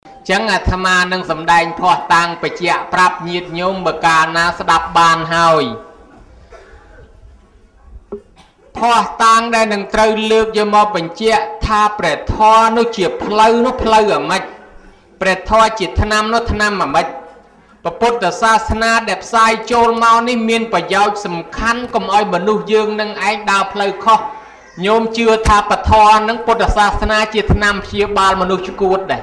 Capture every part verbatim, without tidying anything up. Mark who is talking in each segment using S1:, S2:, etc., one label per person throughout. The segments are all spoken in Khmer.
S1: chẳng à tham ma nâng sầm đành phò tăng phải chẹt prap nhiệt nhôm bờ cà na sập bàn hồi phò tăng đây nâng trâu lược cho mò bệnh chẹt tha bẹt thò nó chìa pleu nó pleu ở mạch bẹt thò chỉ thân nam nó thân nam mà mạch và Phậtศาสนาđẹp sai trôn mau ní miên và giao sầm khăn cùng ai bẩn nu dương nâng anh đào pleu kho nhôm chưa tha bẹt thò nâng Phậtศาสนาchỉ thân nam chia ba mà nu chukut đây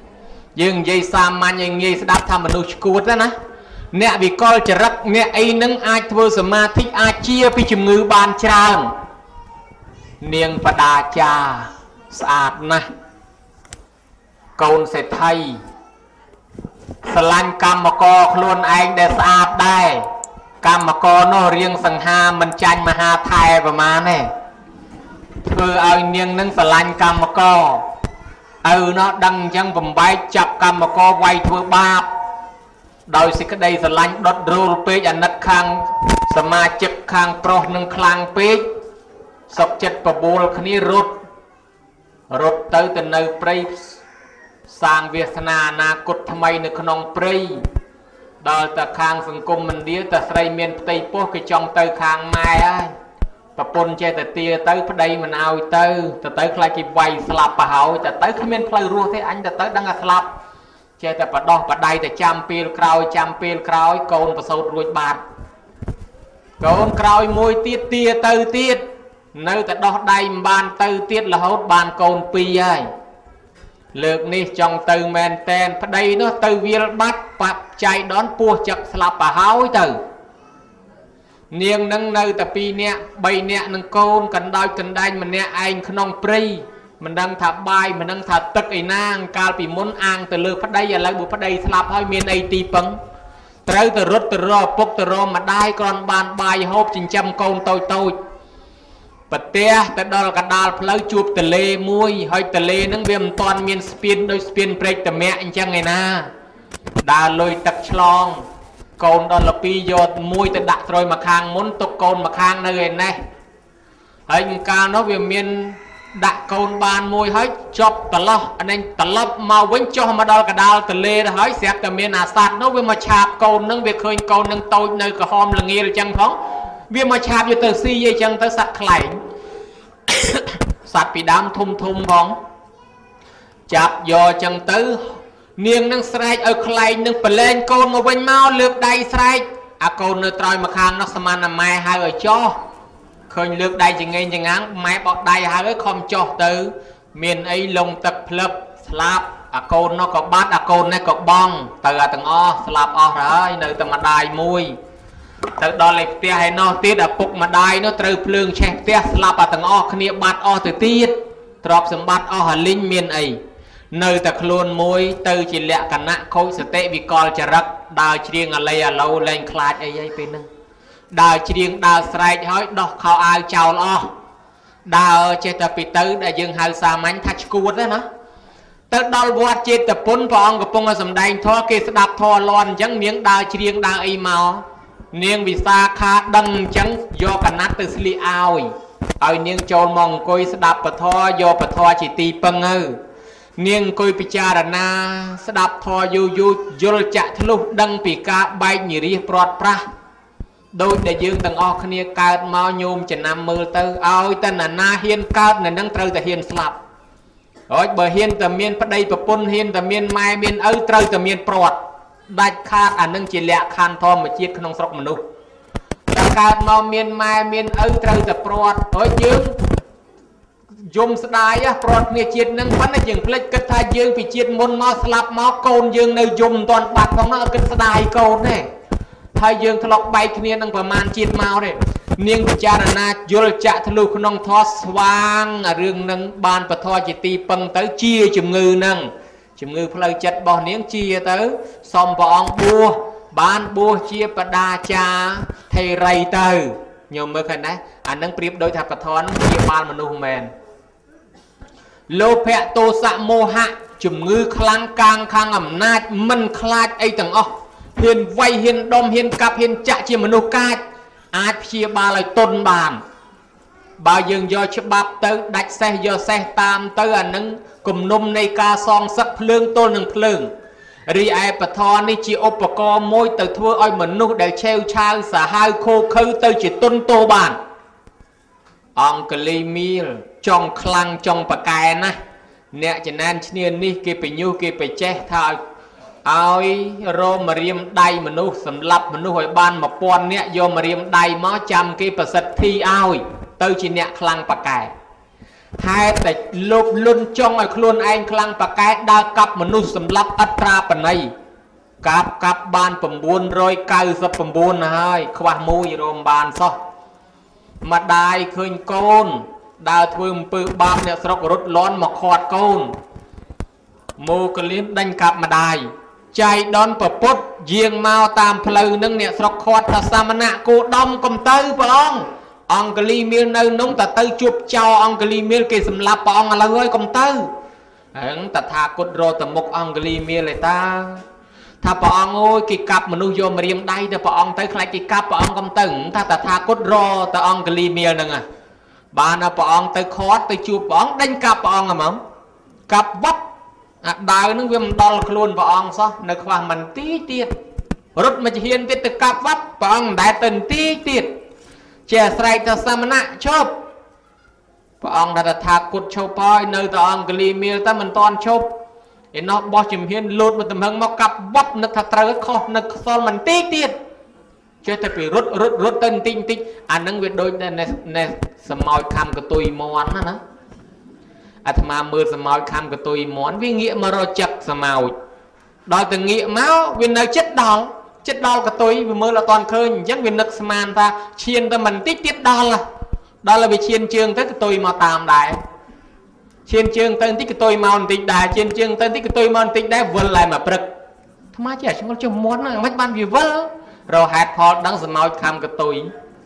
S1: dương dây sa manยังงี้สดับทำมนุษย์กูดนะเนี่ยวิกลจะรักเนี่ยไอ้นึงอาจเวอร์สมาธิอาเชียพิจมือบานจางเนียงปดาจาสะอาดนะโกนเสร็จไทยสลันกรรมกรคลวนไอ้เดสะอาดได้กรรมกรโนเรียงสังหามันจันมหาไทยประมาณนี้คือเอาเนียงนึงสลันกรรมกรเออเนาะดังจังผมใบจับกรรมกรไว้ทั่วบาปโดยสิกได้สลันดดรูลเปย์อันนักขังสมาจิกขังโปรหนึ่งคลังเปย์สกจัดประบูลคณีรถรถเตอแต่ในปรีสร้างเวทนานาคตทำไมในขนมปรีโดยแต่ขังสังคมมันเดียวแต่ใส่เมียนไตโป้ก็จองเตอขังไม้ปะปนเจแต่เตียเตอพอดีมันเอาเตอแต่เตอใครกิบไวสลับปะเหาแต่เตอขมิ้นพลายรัวที่อันแต่เตอดังสลับเจแต่ปะดอกปะใดแต่จำปีลคราวจำปีลคราวโกนประสูตรรวยบาทโกนคราวมวยตีเตียเตอตีดเนื้อแต่ดอกใดบานเตอตีดละหดบานโกนปีไอเลือกนี่จองเตอแมนแตนพอดีเนาะเตอวิลบัดปับใจดอนปัวจักสลับปะเหาเตอเนียงนั่งในแต่ปีเนี้ยใบเนี้ยนั่งโกนกันได้กันได้มันเนี้ยไอ้ขนมปรีมันดังถับใบมันดังถับตึกไอ้นางกาลปีมุนอ่างแต่เลือกพัดได้อย่าเลยบุพัดได้สลับให้เมียนไอตีปังเต๋อแต่รถแต่รอปกแต่รอมาได้ก่อนบานใบหอบจิงจำโกนโตโตปะเตี้ยแต่ดอลกระดาษเพลจูบแต่เลมวยให้แต่เลนั่งเวียมตอนเมียนสปินโดยสปินเบรกแต่แม่อันจังไงนะดาลอยตักฉลองโกนดอลปีโยดมวยแต่ดักโรยมาคางมุนตกโกนมาคางนั่นเองนะไอ้การน้องเวียนเมียนดักโกนบานมวยให้จบตลอดอันนี้ตลอดมาเว้นจ่อมาดอลกระดาษแต่เลให้เสียแต่เมียนอาสัตน้องเวียนมาฉาบโกนนั่งเวียนเคยโกนนั่งโตในกระหอมละเงียจังท้องเวียนมาฉาบอยู่แต่ซีเยจังแต่สัตว์ไข่สัตว์ปีดำทุ่มทุ่มท้องจับยอจังตื้อเนียงนั่งสไลด์เอาใครนั่งเปล่งโกนมาเว้นเมาเลือกใดสไลด์อาโกนเนื้อตรอยมาคางนักสมานไม้หายเอาจ่อเคยเลือกใดจังไงจังงั้นไม้บอกใดหายไว้คอมจ่อตื้อเมียนไอ้ลงตะพลับสลับอาโกนนกบัดอาโกนในกบ้องเตอตังอ้อสลับอ้อเลยเนื้อตะมาได้มวยแต่ดอลเล็กเตี้ยให้นอตีดปุกมาได้เนื้อตรึเพลิงแช่เตี้ยสลับตังอ้อขณีบัดอ้อตัวตีดตรอบสมบัติอ้อหันลิงเมียนไอเนื้อแต่คลวนมวยเตอจิเละกันนะโคสเตวิกอลจะรักดาวเชียงอะไรอะเราแรงคลาดไอ้ยัยเป็นนึงดาวเชียงดาวสไลด์ให้ดอกเขาอายเจ้าล้อดาวเจตปิเตอร์ได้ยังหาสามัญทัชกูดแล้วนะเตอดอลวัดเจตปุ่นพองกับปงสมได้ทอเกสดับทอลอนจังเนียงดาวเชียงดาวไอเมาเนียงวิสาขาดังจังโยกันนัดตึสลีอาวเอาเนียงโจรมองกุยสดับปะทอโยปะทอจิตีปังเออเนียงกุยปิจารณาสดับทอยูยูยุลจะทะลุดังปีกาใบหนีรีปลอดพระโดยได้ยืงต่างออกเนียการมาโยมจะนำมือเตอเอาแต่หน้าเฮียนการในนั่งเตอแต่เฮียนสลับโอ้ยเบอเฮียนแต่เมียนพระใดประปุ่นเฮียนแต่เมียนไม้เมียนเออเตอแต่เมียนปลอดได้คาดอันนั่งจีเละคานทอมมาเชียดขนมสกมนุษย์แต่การมาเมียนไม้เมียนเออเตอแต่ปลอดโอ้ยยืงยมสดายอะปลอดเมียเชียดนั่งพันอย่างเพลิดกระทายยืงไปเชียดมนมาสลับมาโกนยืงในยมตอนบัดของนั่งกระสดายโกนแน่ไทยยืงทะเลาะใบเนียนั่งประมาณเชียดเมาเนี่ยเนียงพิจารณายุลจะทะลุขนมทอสว่างเรื่องนั่งบานปะทอจิตีปังเตอเชี่ยจุ่มงือนั่งจุ่มงือเพลย์จัดบ่อเนียงเชี่ยเตอซอมปองบัวบ้านบัวเชี่ยปดาจาไทยไรเตอโยมเมื่อคืนนะอันนั่งเปรียบโดยทับปะทอนเชี่ยบ้านมนุษย์แมนโลภะโทสะโมหะจุ่มงือคลังกลางคางอำนาจมันคลาดไอ้ต่างอ๋อเฮียนไวเฮียนดมเฮียนกับเฮียนจะเชี่ยมนุษย์กาดอาจเชี่ยบาลายต้นบานបើយើងយកច្បាប់ទៅដាច់សេះយកសេះតាមទៅអានឹងគំនុំនៃការសងសឹកភ្លើងទល់នឹងភ្លើងរីឯបធរនេះជាឧបករណ៍មួយទៅធ្វើឲ្យមនុស្សដែលឆេវឆាវសាហាវខូខើទៅជាទុនទោបានអង្គលីមៀលចង់ខ្លាំងចង់ប្រកែណាអ្នកចំណានឈ្នានេះគេបញុះគេបចេះថាឲ្យរមរៀមដៃមនុស្សសម្លាប់មនុស្សឲ្យបានមួយពាន់នាក់យកម្រៀមដៃមកចាំគេប្រសិទ្ធិឲ្យទៅជាអ្នកខ្លាំងប្រកែហេតុតែលោភលន់ចង់ឲ្យខ្លួនឯងខ្លាំងប្រកែដើរកាប់មនុស្សសម្លាប់អត្រាបណីកាប់កាប់បាន៩៩៩ហើយខ្វះមួយរមបានសោះម្ដាយឃើញកូនដើរធ្វើអំពើបាបអ្នកស្រុករត់លន់មកខាត់កូនមកលៀនដេញកាប់ម្ដាយចៃដនប្រពុតយាងមកតាមផ្លូវនឹងអ្នកស្រុកខាត់ថាសាមណៈគោដំកុំទៅព្រះអង្គអង្គលីមៀលនៅនោះតែទៅជួបចោអង្គលីមៀលគេសម្លាប់ព្រះអង្គឥឡូវហើយកុំទៅហ្នឹងតថាគតរត់ទៅមុខអង្គលីមៀលឯតាថាព្រះអង្គអើយគេកាប់មនុស្សយកម្រាមដៃទៅព្រះអង្គទៅខ្លាចគេកាប់ព្រះអង្គកុំទៅថាតថាគតរទៅអង្គលីមៀលហ្នឹងបានព្រះអង្គទៅខាត់ទៅជួបព្រះអង្គដេញកាប់ព្រះអង្គហ្មងកាប់វត្តអាដាវនឹងវាមិនដល់ខ្លួនព្រះអង្គសោះនៅខ្វះមិនទីទៀតរត់មកហ៊ានទៀតទៅកាប់វត្តព្រះអង្គមិនដែលទៅទីទៀតជាស្រែកទៅសាមណៈឈប់ព្រះអង្គថាថាគុតឈប់ហើយនៅតែអង្គលីមៀលតែមិនតាន់ឈប់ឯណោះបោះជំហានលូតមកទំហឹងមកកាប់វត្តនឹកថាត្រូវខុសនឹកខ្សលមិនទីទៀតចេះតែពីរត់រត់រត់ទៅបន្តិចបន្តិចអានឹងវាដូចតែសមោចខំកតុយមន់ណាណាអាត្មាមើលសមោចខំកតុយមន់វាងាកមករកចិត្តសមោចដល់ទៅងាកមកវានៅចិត្តដល់ចិត្តដល់កតុយវាមើលអត់តាន់ឃើញអញ្ចឹងវានឹកស្មានថាឈានទៅមិនតិចទៀតដល់ដល់ហើយវាឈានជើងទៅកតុយមកតាមដែរឈានជើងទៅបន្តិចកតុយមកបន្តិចដែរឈានជើងទៅបន្តិចកតុយមកបន្តិចដែរវិលlạiមកព្រឹកអាត្មាចេះឆ្ងល់ចុះមន់ហ្នឹងមិនបានវាវិលរហេតុផលដឹងសមោចខំកតុយ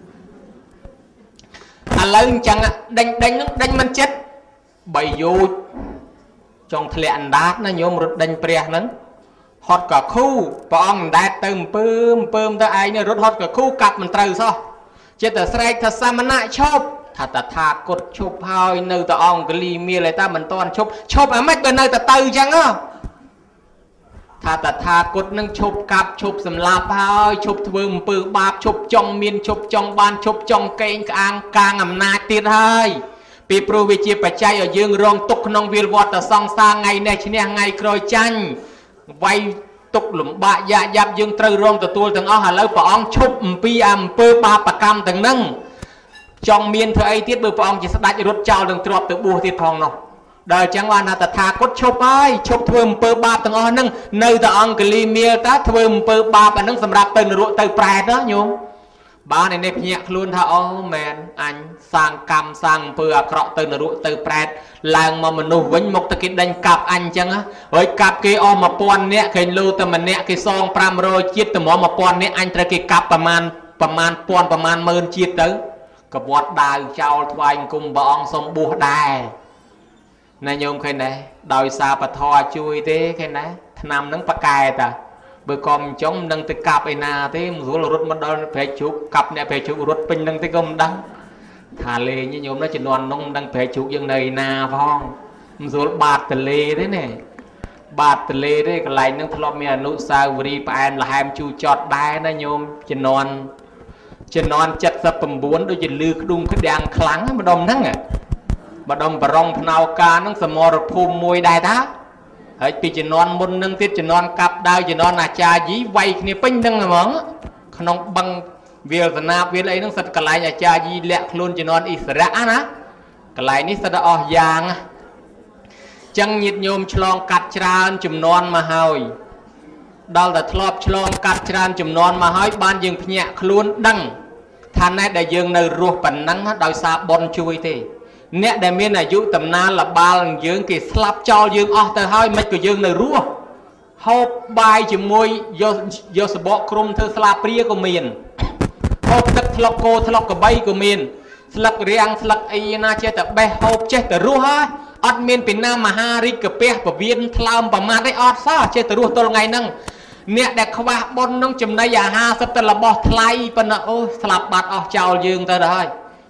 S1: ឥឡូវអញ្ចឹងដេញដេញហ្នឹងដេញមិនចិត្តបីយោជចង់ធ្លាក់អណ្ដាតណាញោមរត់ដេញព្រះហ្នឹងហត់ក៏ខូព្រះអង្គអណ្ដែតទៅអំពើអំពើទៅឯងរត់ហត់ក៏ខូកាប់មិនត្រូវសោះចិត្តតែស្រែកថាសាមណៈឈប់ថាតថាគតឈប់ហើយនៅតែអង្គលីមៀលឯតាមិនតាន់ឈប់ឈប់អាម៉េចបើនៅតែទៅអញ្ចឹងថាតថាគតនឹងឈប់កាប់ឈប់សម្លាប់ហើយឈប់ធ្វើអំពើបាបឈប់ចង់មានឈប់ចង់បានឈប់ចង់កេងក្អាងកាងអំណាចទៀតហើយពីព្រោះវាជាបច្ច័យឲ្យយើងរងទុកក្នុងវាលវត្តសង្សារថ្ងៃនេះឈ្នះថ្ងៃក្រោយចាញ់វាយទុកលំបាកយ៉ាយ៉ាប់យើងត្រូវរងទទួលទាំងអស់ឥឡូវព្រះអង្គឈប់អំពីអំពើបាបកម្មទាំងហ្នឹងចង់មានធ្វើអីទៀតបើព្រះអង្គជាស្ដេចរត់ចោលនឹងទ្របទៅបួសទៀតផងនោះដល់អញ្ចឹងបានថាតថាគតឈប់ហើយឈប់ធ្វើអំពើបាបទាំងអស់ហ្នឹងនៅតែអង្គលីមៀលតាធ្វើអំពើបាបអាហ្នឹងសម្រាប់ទៅនរកទៅប្រែតណាញោមបានឯនេះភ្ញាក់ខ្លួនថាអូមែនអញសាងកម្មសាងអំពើអាក្រក់ទៅនរកទៅប្រែតឡើងមកមនុស្សវិញមកទៅគេដេញកាប់អញអញ្ចឹងហើយកាប់គេអស់មួយពាន់នាក់គេលូតែម្នាក់គេសងប្រាំរយជាតិតម្រាំមួយពាន់នាក់អញត្រូវគេកាប់ប្រមាណប្រមាណពាន់ប្រមាណម៉ឺនជាតិទៅកវត្តដាវចោលថ្វាយអង្គមព្រះអង្គសូមបួសដែរណាញោមឃើញដែរដោយសារពធជួយទេឃើញដែរឆ្នាំហ្នឹងប្រកែតាបើកុំចង់នឹងទៅកាប់ឯណាទេមិនស្រួលរត់មកដល់ព្រែកជុកកាប់អ្នកព្រែកជុករត់ពេញនឹងទេក៏មិនដឹងថាលេងញោមណាជំនាន់នោះមិនដឹងព្រែកជុកយើងនៅឯណាផងមិនស្រួលបាតទលេទេណាបាតទលេទេកន្លែងហ្នឹងធ្លាប់មានអនុស្សាវរីយ៍ផ្អែមល្ហែមជូរចត់ដែរណាញោមជំនាន់ជំនាន់七十九ដូចជាលឺក្ដុំក្ដាំងខ្លាំងម្ដុំហ្នឹងម្ដុំប្រងភ្នៅការហ្នឹងសមរភូមិមួយដែរតាហើយពីជំនាន់មុននឹងទៀតជំនាន់កាប់ដាវជំនាន់អាចារ្យយីវាយគ្នាពេញហ្នឹងហ្មងក្នុងបឹងវាលសនាវាលអីហ្នឹងសិតកន្លែងអាចារ្យយីលាក់ខ្លួនជំនាន់អ៊ីស្រាអែលណាកន្លែងនេះសិតអស់យ៉ាងចឹងញាតិញោមឆ្លងកាត់ច្រើនជំនាន់មកហើយដល់តែធ្លាប់ឆ្លងកាត់ច្រើនជំនាន់មកហើយបានយើងភ្ញាក់ខ្លួនដឹងថាណែដែលយើងនៅរស់ប៉ុណ្ណឹងដោយសារបុណ្យជួយទេអ្នកដែលមានអាយុតំណាលលបាលនឹងយើងគេស្លាប់ចោលយើងអស់ទៅហើយមិនក៏យើងនៅរស់ហូបបាយជាមួយយកយកសបកក្រុមធ្វើស្លាព្រាក៏មានហូបទឹកថ្លុកគោថ្លុកក្របីក៏មានស្លឹករាំងស្លឹកអីណាចេះតែបេះហូបចេះតែរស់ហើយអត់មានពីណាមហារិទ្ធកាពះពវៀនថ្លើមប្រមាថទេអត់សោះចេះតែរស់ទល់ថ្ងៃហ្នឹងអ្នកដែលខ្វះបុណ្យនឹងចំណីអាហារសិតតែរបស់ថ្លៃប៉ុណ្ណាអូស្លាប់បាត់អស់ចោលយើងទៅទៅហើយ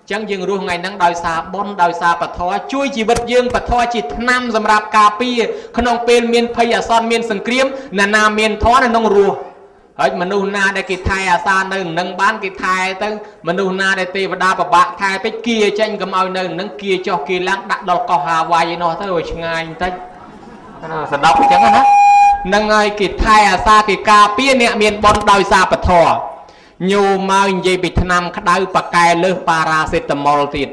S1: chẳng dừng ruộng ngày nắng đòi xa bon đòi xa bật thọ chui chỉ vật dương bật thọ chỉ năm dầm rạp cà pi khăn ông pen miền phay à son miền sừng kiếm nà nà miền thọ nà nông rùa ấy mà nô na để kịp thay à xa nâng nâng bán kịp thay tới mà nô na để tì và đa bà bạc thay tới kia tranh cầm ao nâng nâng kia cho kia láng đặt đọc cò hà hoài nó tới rồi ngay tới sẽ đọc chẳng á nâng ơi kịp thay à xa kịp cà pi nè miền bon đòi xa bật thọ nhiều mà gì bị tham khát đau bạc cài lơ paracetamol tiệt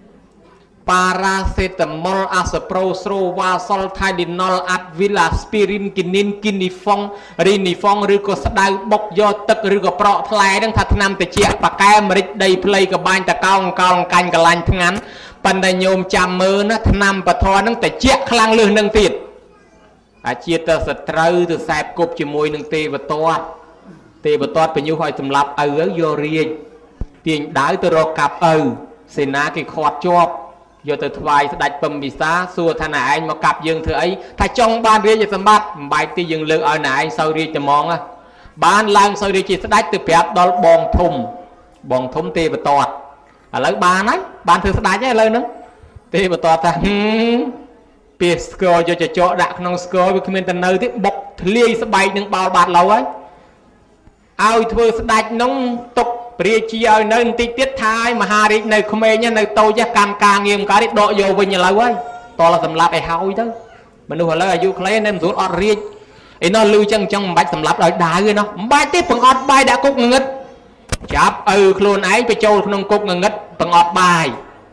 S1: paracetamol aspirin vasol tylenol advil aspirin kinin kinifong rinifong ឬក៏ស្ដៅបុកយកទឹកឬក៏ប្រក់ផ្លែហ្នឹងថាថ្នាំតិចបកែម្រេចដីផ្លៃកបាញ់តកោងកោងកាញ់កលាញ់ថ្ងាន់ប៉ុន្តែញោមចាំមើលណាថ្នាំបធរហ្នឹងតិចខ្លាំងលឹះនឹងទៀតអាជាទៅសត្រូវទៅខ្សែគប់ជាមួយនឹងទេវតាទេវតាបញ្ញុឲ្យសម្លាប់ឪយករាជទាញដាវទៅរកកាប់ឪសេនាគេខាត់ជាប់យកទៅថ្វាយស្ដេចពំពិសាសួរថាណែឯងមកកាប់យើងធ្វើអីថាចង់បានរាជសម្បត្តិមិនបែកទីយើងលើកឲ្យណែឯងសោយរាជតែហ្មងបានឡើងសោយរាជជាស្ដេចទៅប្រាប់ដល់បងធំបងធំទេវតាឥឡូវបានហើយបានធ្វើស្ដេចហើយឥឡូវហ្នឹងទេវតាថាហឹមពីស្គរយកចចកដាក់ក្នុងស្គរវាគ្មានតែនៅទេបុកធ្លាយស្បែកនឹងបោលបាត់ឡូវហើយឲ្យធ្វើស្ដេចនោះទុកព្រះជាឲ្យនៅបន្តិចទៀតថាឲ្យមហារាជនៅក្មេងនៅតូចកម្មការងារមកដកយកវិញឥឡូវហើយតលសម្លាប់ឲ្យហើយទៅមនុស្សឥឡូវអាយុខ្លីនៅមិនស្រួលអត់រាជឯនោះលឺចឹងចឹងមិនបាច់សម្លាប់ដោយដាវទេនោះមិនបាច់ទេបង្អត់បាយដាក់គុកងងឹតចាប់ឪខ្លួនឯងទៅចូលក្នុងគុកងងឹតបង្អត់បាយ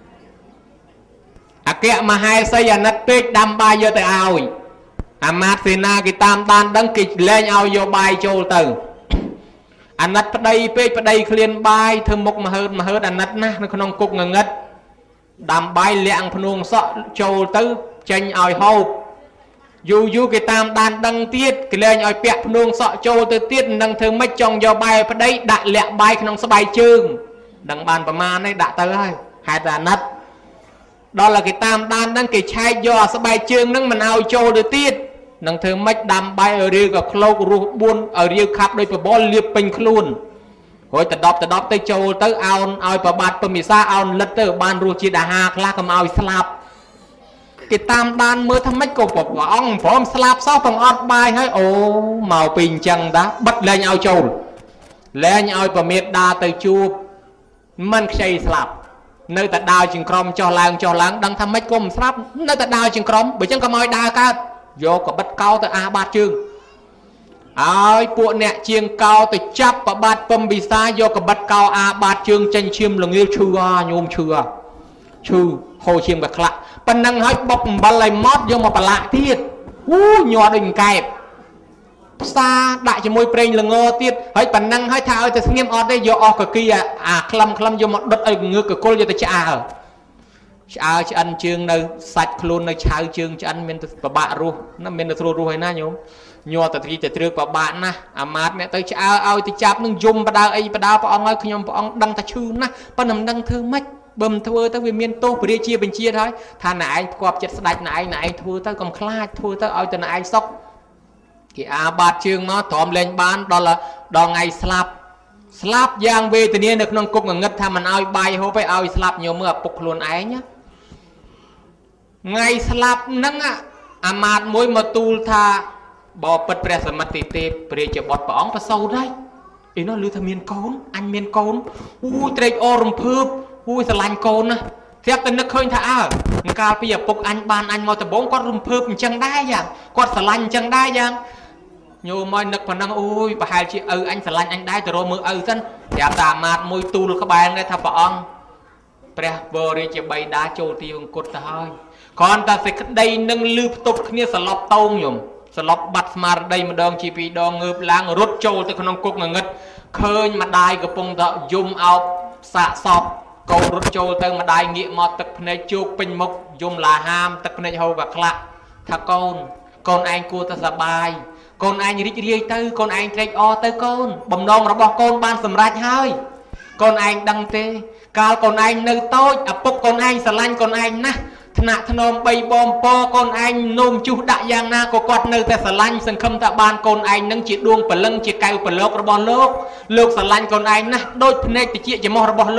S1: អគ្គមហេសីអាណិតពេកដាំបាយយកទៅឲ្យអាមាត្យសេនាគេតាមដានដឹងគេលែងឲ្យយកបាយចូលទៅអាណិតប្តីពេកប្តីឃ្លានបាយធ្វើមុខមហើតមហើតអាណិតណាស់នៅក្នុងគុកងងឹតដាំបាយលាក់ភ្នួងសក់ចូលទៅចេញឲ្យហូបយូរយូរគេតាមដានដឹងទៀតគេលែងឲ្យពាក់ភ្នួងសក់ចូលទៅទៀតនឹងធ្វើម៉េចចង់យកបាយប្តីដាក់លាក់បាយក្នុងស្បែកជើងដឹងបានប្រមាណនេះដាក់ទៅហើយហេតុតែអាណិតដល់តែគេតាមដានដឹងគេឆែកយកអាស្បែកជើងហ្នឹងមិនឲ្យចូលទៅទៀតនឹងធ្វើម៉េចដាំបាយឲ្យរាវក៏ក្លោករស់បួនឲ្យរាវខាប់ដោយបបលលាបពេញខ្លួនរួចទៅដប់ទៅដប់ទៅចូលទៅអោនឲ្យប្របាទពមិសាអោនលិតទៅបានរសជាតិអាហារខ្លះកុំឲ្យស្លាប់គេតាមដានមើលថាម៉េចក៏ព្រះអង្គព្រមស្លាប់សោះបង្អត់បាយហើយអូមកពីអញ្ចឹងតាបិទលែងឲ្យចូលលែងឲ្យប្រមេតដាទៅជួបមិនខ្ចីស្លាប់នៅតែដើរជាងក្រុមចុះឡើងចុះឡើងដឹងថាម៉េចក៏មិនស្លាប់នៅតែដើរជាងក្រុមបើអញ្ចឹងក៏មកឲ្យដើរកើតយកកបិតកោទៅអាបាតជើងឲ្យពួកអ្នកជាងកោទៅចាប់ប្របាទពំពិសាយកកបិតកោអាបាតជើងចេញឈាមល្ងាវឈឺអាញោមឈឺឈឺហូរឈាមក៏ខ្លាក់ប៉ុណ្ណឹងឲ្យបុកអំបិលឲ្យម៉ត់យកមកប្រឡាក់ទៀតអូញ័រដូចកែបផ្សាដាក់ជាមួយប្រេងល្ងទៀតហើយប៉ុណ្ណឹងឲ្យថាឲ្យទៅស្ងៀមអត់ទេយកអស់កគីអាក្លឹមក្លឹមយកមកដុតឲ្យងើកកកុលយកទៅឆ្អើឆ្អើឆ្អិនជើងនៅសាច់ខ្លួននៅឆៅជើងឆ្អិនមានប្របាក់រស់ណាមានតែស្រួលរស់ហើយណាញោមញ័រតែទីតែត្រឹកប្របាក់ណាអាម៉ាតអ្នកទៅឆ្អើឲ្យទៅចាប់នឹងយំបដើអីបដើព្រះអង្គឲ្យខ្ញុំព្រះអង្គដឹងថាឈឺណាស់ប៉ុន្តែមិនដឹងធ្វើម៉េចបើមិនធ្វើទៅវាមានទោសព្រះរាជាបញ្ជាហើយថាណែឯងផ្គប់ចិត្តស្ដាច់ណែឯងណែឯងធ្វើទៅកុំខ្លាចធ្វើទៅឲ្យតែណែឯងសុខគេអាបាតជើងមកទ្រាំលែងបានដល់ដល់ថ្ងៃស្លាប់ស្លាប់យ៉ាងវេទនានៅក្នុងគុកងងឹតថាមិនឲ្យបាយហូបឯឲ្យស្លាប់ញោមមើលឪពុកខ្លួនឯងណាថ្ងៃស្លាប់ហ្នឹងអាមាត្យមួយមកទូលថាបបិទ្ធព្រះសមត្ថទេពព្រះរាជបុត្រព្រះអង្គប្រសូតហើយអីនោះឮថាមានកូនអញមានកូនអូត្រេកអររំភើបអូស្រឡាញ់កូនណាស្រាប់តែនឹកឃើញថាអើកាលពីឪពុកអញបានអញមកដំបងគាត់រំភើបអញ្ចឹងដែរយ៉ាងគាត់ស្រឡាញ់អញ្ចឹងដែរយ៉ាងញោមមកនឹកប៉ុណ្ណឹងអូយប្រហែលជាឪអញស្រឡាញ់អញដែរទៅរកមើលឪសិនប្រាប់តាអាមាត្យមួយទូលក្បែរនេះថាព្រះអង្គព្រះបរិជាបិតាចូលទីវង្គតទៅហើយគ្រាន់តែសេចក្តីនឹងលឺផ្ទប់គ្នាសឡប់តោងញោមសឡប់បាត់ស្មារតីម្ដងជាពីរដងងើបឡើងរត់ចូលទៅក្នុងគុកងងឹតឃើញម្ដាយកំពុងតែយំអោបសាកសពកូនរត់ចូលទៅម្ដាយងាកមកទឹកភ្នែកជោកពេញមុខយំឡាហាមទឹកភ្នែកហូរក៏ខ្លាក់ថាកូនកូនឯងគួរតែសប្បាយកូនឯងរីករាយទៅកូនឯងត្រេកអរទៅកូនបំណងរបស់កូនបានសម្រេចហើយកូនឯងដឹងទេកាលកូនឯងនៅតូចឪពុកកូនឯងស្រឡាញ់កូនឯងណាស់ថ្នាក់ធ្នមបីបងពកូនឯងនោមជុះដាក់យ៉ាងណាក៏គាត់នៅតែស្រឡាញ់សង្ឃឹមថាបានកូនឯងនឹងជាដួងព្រលឹងជាកៅប្រឡោករបស់លោកលោកស្រឡាញ់កូនឯងណាស់ដូចភ្នែកតិចច្រមុះរបស់លោក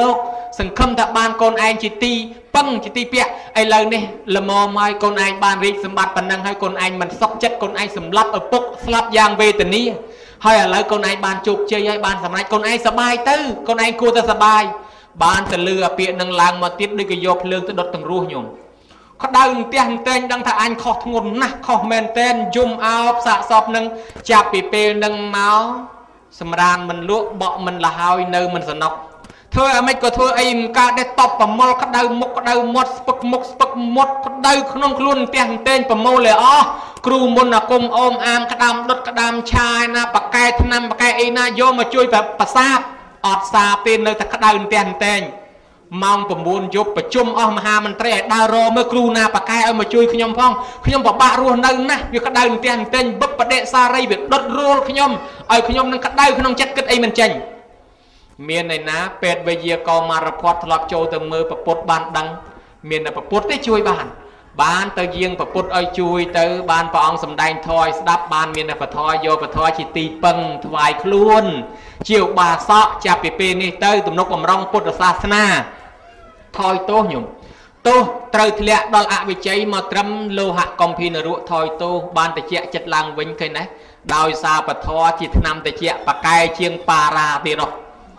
S1: សង្ឃឹមថាបានកូនឯងជាទីពឹងជាទីពាក់ឥឡូវនេះល្មមហើយកូនឯងបានរីកសម្បត្តិប៉ុណ្ណឹងហើយកូនឯងមិនសុខចិត្តកូនឯងសម្លាប់ឪពុកស្លាប់យ៉ាងវេទនាហើយឥឡូវកូនឯងបានជោគជ័យហើយបានសម្រេចកូនឯងសប្បាយទៅកូនឯងគួរតែសប្បាយបានទៅលឺអាពាក្យនឹងឡើងមកទៀតដូចក៏យកភ្លើងទៅដុតទាំងរស់ញោមក្តៅផ្ទះតែងដឹងថាអញខុសធ្ងន់ណាស់ខុសមែនតែនយំអោបសាកសពនឹងចាប់ពីពេលនឹងមកសម្រានមិនលក់បក់មិនលហើយនៅមិនសនុកធ្វើឲ្យមិនក៏ធ្វើអីមិនកើតទេតបប្រមល់ក្តៅមុខក្តៅមាត់ស្ពឹកមុខស្ពឹកមាត់ក្តៅក្នុងខ្លួនផ្ទះតែងប្រមូលឲ្យអស់គ្រូមុនអាគុំអូមអាមក្តាមដុតក្តាមឆាយណាបកែថ្នាំបកែអីណាយកមកជួយប្រសាទអត់សាទេនៅតែក្តៅផ្ទះតែងម៉ោង9យប់ប្រជុំអស់មហាមន្ត្រីឲ្យដើររមើលគ្រូណាបកែឲ្យមកជួយខ្ញុំផងខ្ញុំពិបាករស់នៅណាស់វាក្តៅផ្ទះតែងបឹកបដិសារីវាដុតរួលខ្ញុំឲ្យខ្ញុំនឹងក្តៅក្នុងចិត្តគិតអីមិនចេញមានឯណាពេទ្យវិទ្យាកោមารភ័តធ្លាប់ចូលទៅមើលប្រពុតបានដឹងមានតែប្រពុតទេជួយបានបានទៅយាងប្រពុតឲ្យជួយទៅបានព្រះអង្គសម្ដែងធម៌ឲ្យស្ដាប់បានមានតែពធយកពធជាទីពឹងថ្វាយខ្លួនជាឧបាសកចាប់ពីពេលនេះទៅទំនុកបំរុងពុទ្ធសាសនាថយទោសញោមទោសត្រូវធ្លាក់ដល់អវិជ័យមកត្រឹមលោហៈកំភីនរៈថយទោសបានតិចចិត្តឡើងវិញឃើញណាដោយសារពធជាឆ្នាំតិចបកែជាងបារាទៀតនោះ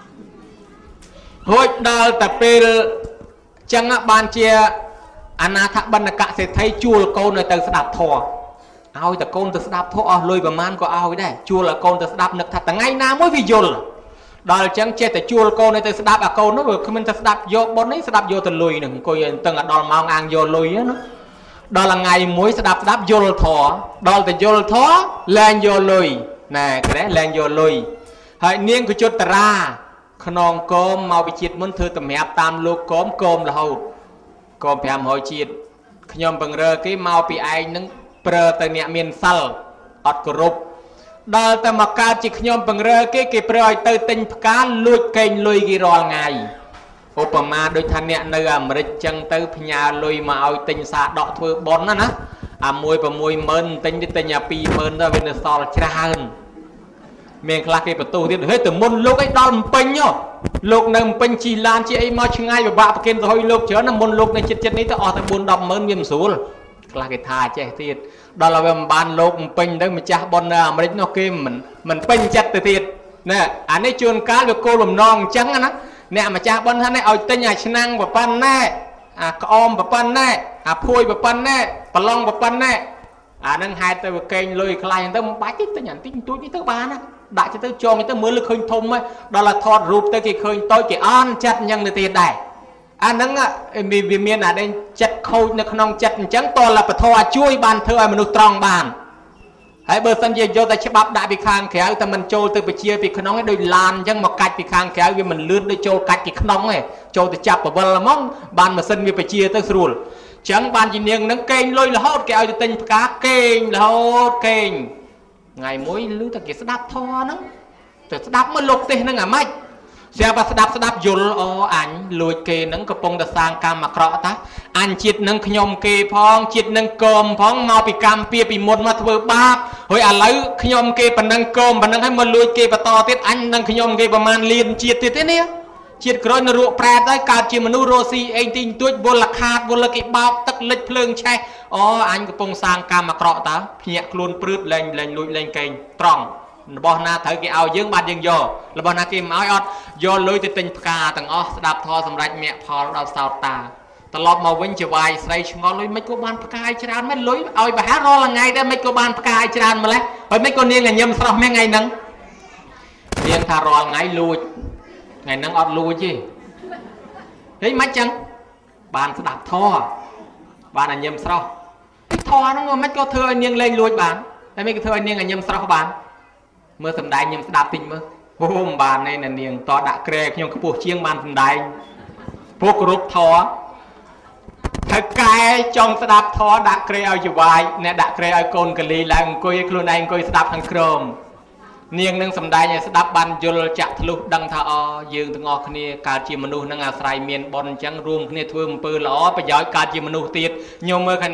S1: រួចដល់តែពេលចឹងបានជាអនាថបណ្ឌកសេដ្ឋីជួលកូនទៅស្ដាប់ធម៌ឲ្យតែកូនទៅស្ដាប់ធម៌អស់លុយប្រមាណក៏ឲ្យដែរជួលឲ្យកូនទៅស្ដាប់នឹកថាថ្ងៃណាមួយវាយល់ដល់ចឹងចេះតែជួលកូនទៅស្ដាប់អាកូននោះវាគ្មានទៅស្ដាប់យកបុណ្យនេះស្ដាប់យកទៅលុយនឹងអង្គុយតឹងដល់ម៉ោងអាងយកលុយណាដល់ថ្ងៃមួយស្ដាប់ស្ដាប់យល់ធម៌ដល់តែយល់ធម៌លែងយកលុយណែកែលែងយកលុយហើយនាងកជុតតារាខ្នងគោមមកវិជាតិមុនធ្វើតម្រាបតាមលោកគោមគោមរហូតគោមប្រាំរយជាតិខ្ញុំបង្រើគេមកពីឯងនឹងប្រើទៅអ្នកមានសិលអត់គោរពដល់តែមកកើតជាខ្ញុំបង្រើគេគេប្រើឲ្យទៅទិញផ្កាលួចកេងលុយគេរាល់ថ្ងៃឧបមាដូចថាអ្នកនៅអាមេរិកចឹងទៅផ្ញើលុយមកឲ្យទិញសាដកធ្វើប៉ុនណាណាអាមួយ6ម៉ឺនទិញទៅទិញអា2ម៉ឺនទៅវានៅសល់ច្រើនមានខ្លះគេបន្ទោសទៀតហេទៅមុនលោកអីដល់ម្ពិញលោកនៅម្ពិញជីឡានជាអីមកឆ្ងាយពិបាកប្រគិនទៅឲ្យលោកច្រើនណាមុនលោកនៅចិត្តចិត្តនេះទៅអស់ទៅ4 10ម៉ឺនវាមិនស្រួលខ្លះគេថាចេះទៀតដល់ឲ្យវាមិនបានលោកម្ពិញទៅម្ចាស់ប៉ុននៅអាមេរិកនោះគេមិនមិនពេញចិត្តទៅទៀតណែអានេះជួនកាលវាគោលបំណងអញ្ចឹងណាអ្នកម្ចាស់ប៉ុនថានេះឲ្យទិញអាឆ្នាំងប្រប៉ុណ្ណែអាក្អមប្រប៉ុណ្ណែអាភួយប្រប៉ុណ្ណែប្រឡងប្រប៉ុណ្ណែអានឹងហេតុទៅវាកេងលុយខ្លាំងទៅមិនបាច់ទេទិញអាតិចតួចនេះទៅបានណាដាក់ទៅចងទៅមើលលើឃើញធំហើយដល់តែថតរូបទៅគេឃើញតូចគេអន់ចិត្តអញ្ចឹងទៅទៀតដែរអាហ្នឹងវាមានអាដែលចិត្តខូចនៅក្នុងចិត្តអញ្ចឹងតលពធជួយបានធ្វើឲ្យមនុស្សត្រង់បានហើយបើសិនជាយកតែច្បាប់ដាក់ពីខាងក្រៅតែមិនចូលទៅពជាពីក្នុងឯងដូចឡានអញ្ចឹងមកកាច់ពីខាងក្រៅវាមិនលឿនដូចចូលកាច់ពីក្នុងឯងចូលទៅចាប់បវលហ្មងបានម៉ាស៊ីនវាពជាទៅស្រួលអញ្ចឹងបានជានាងហ្នឹងកេងលុយរហូតគេឲ្យទៅទិញផ្កាកេងរហូតកេងថ្ងៃមួយឮតែគេស្ដាប់ធម៌ហ្នឹងទៅស្ដាប់មើលលោកទេសហ្នឹងអាម៉េចស្រាប់តែស្ដាប់ស្ដាប់យល់អូអញលួចគេហ្នឹងកំពុងតែសាងកម្មអាក្រក់តាអញជាតិហ្នឹងខ្ញុំគេផងជាតិហ្នឹងកុំផងមកពីកម្មពៀពីមុនមកធ្វើបាបហើយឥឡូវខ្ញុំគេប៉ុណ្ណឹងកុំប៉ុណ្ណឹងហើយមកលួចគេបន្តទៀតអញនឹងខ្ញុំគេប្រមាណលានជាតិទៀតទេនេះជាតិក្រោយនៅរកប្រែតហើយកើតជាមនុស្សរស់ស៊ីអេងទីងទួចវល់ខាតវល់គេបោកទឹកលិចភ្លើងឆេះអូអញកំពុងសាងកម្មអាក្រក់តើភ្ញាក់ខ្លួនព្រឺតលែងលែងលួចលែងកេងត្រង់របស់ណាត្រូវគេឲ្យយើងបានយើងយករបស់ណាគេមិនឲ្យអត់យកលុយទៅទិញផ្កាទាំងអស់ស្ដាប់ធម៌សម្រាប់មគ្គផលដល់សោតតាត្រឡប់មកវិញជាវាយស្រីឆ្ងល់លុយមិនក៏បានផ្កាយច្រើនមែនលុយឲ្យប្រហែលរាល់ថ្ងៃដែរមិនក៏បានផ្កាយច្រើនម្លេះហើយមិនក៏នាងញញឹមស្រស់មែនថ្ងៃហ្នឹងនាងថារាល់ថ្ងៃលួចថ្ងៃហ្នឹងអត់លួចទេហេមិនចឹងបានស្ដាប់ធម៌បានញញឹមស្រស់ធម៌ហ្នឹងមិនក៏ធ្វើឲ្យនាងលេងលួចបានតែមិនក៏ធ្វើឲ្យនាងញញឹមស្រស់បានមើលសម្ដែងខ្ញុំស្ដាប់តិចមើលអូមិនបានទេនាងតដាក់ក្រែខ្ញុំខ្ពស់ជាងបានសម្ដែងព្រោះគោរពធម៌ហើយកែចង់ស្ដាប់ធម៌ដាក់ក្រែឲ្យច្បាយអ្នកដាក់ក្រែឲ្យកូនកលីឡើងអង្គុយខ្លួនឯងអង្គុយស្ដាប់ខាងក្រោមនាងនឹងសម្ដែងឲ្យស្ដាប់បានយល់ចាក់ធ្លុះដឹងថាអយើងទាំងអស់គ្នាកើតជាមនុស្សនឹងអាស្រ័យមានបុណ្យអញ្ចឹងរួមគ្នាធ្វើអំពើល្អប្រយោជន៍កើតជាមនុស្សទៀតខ្ញុំមើលឃើញណា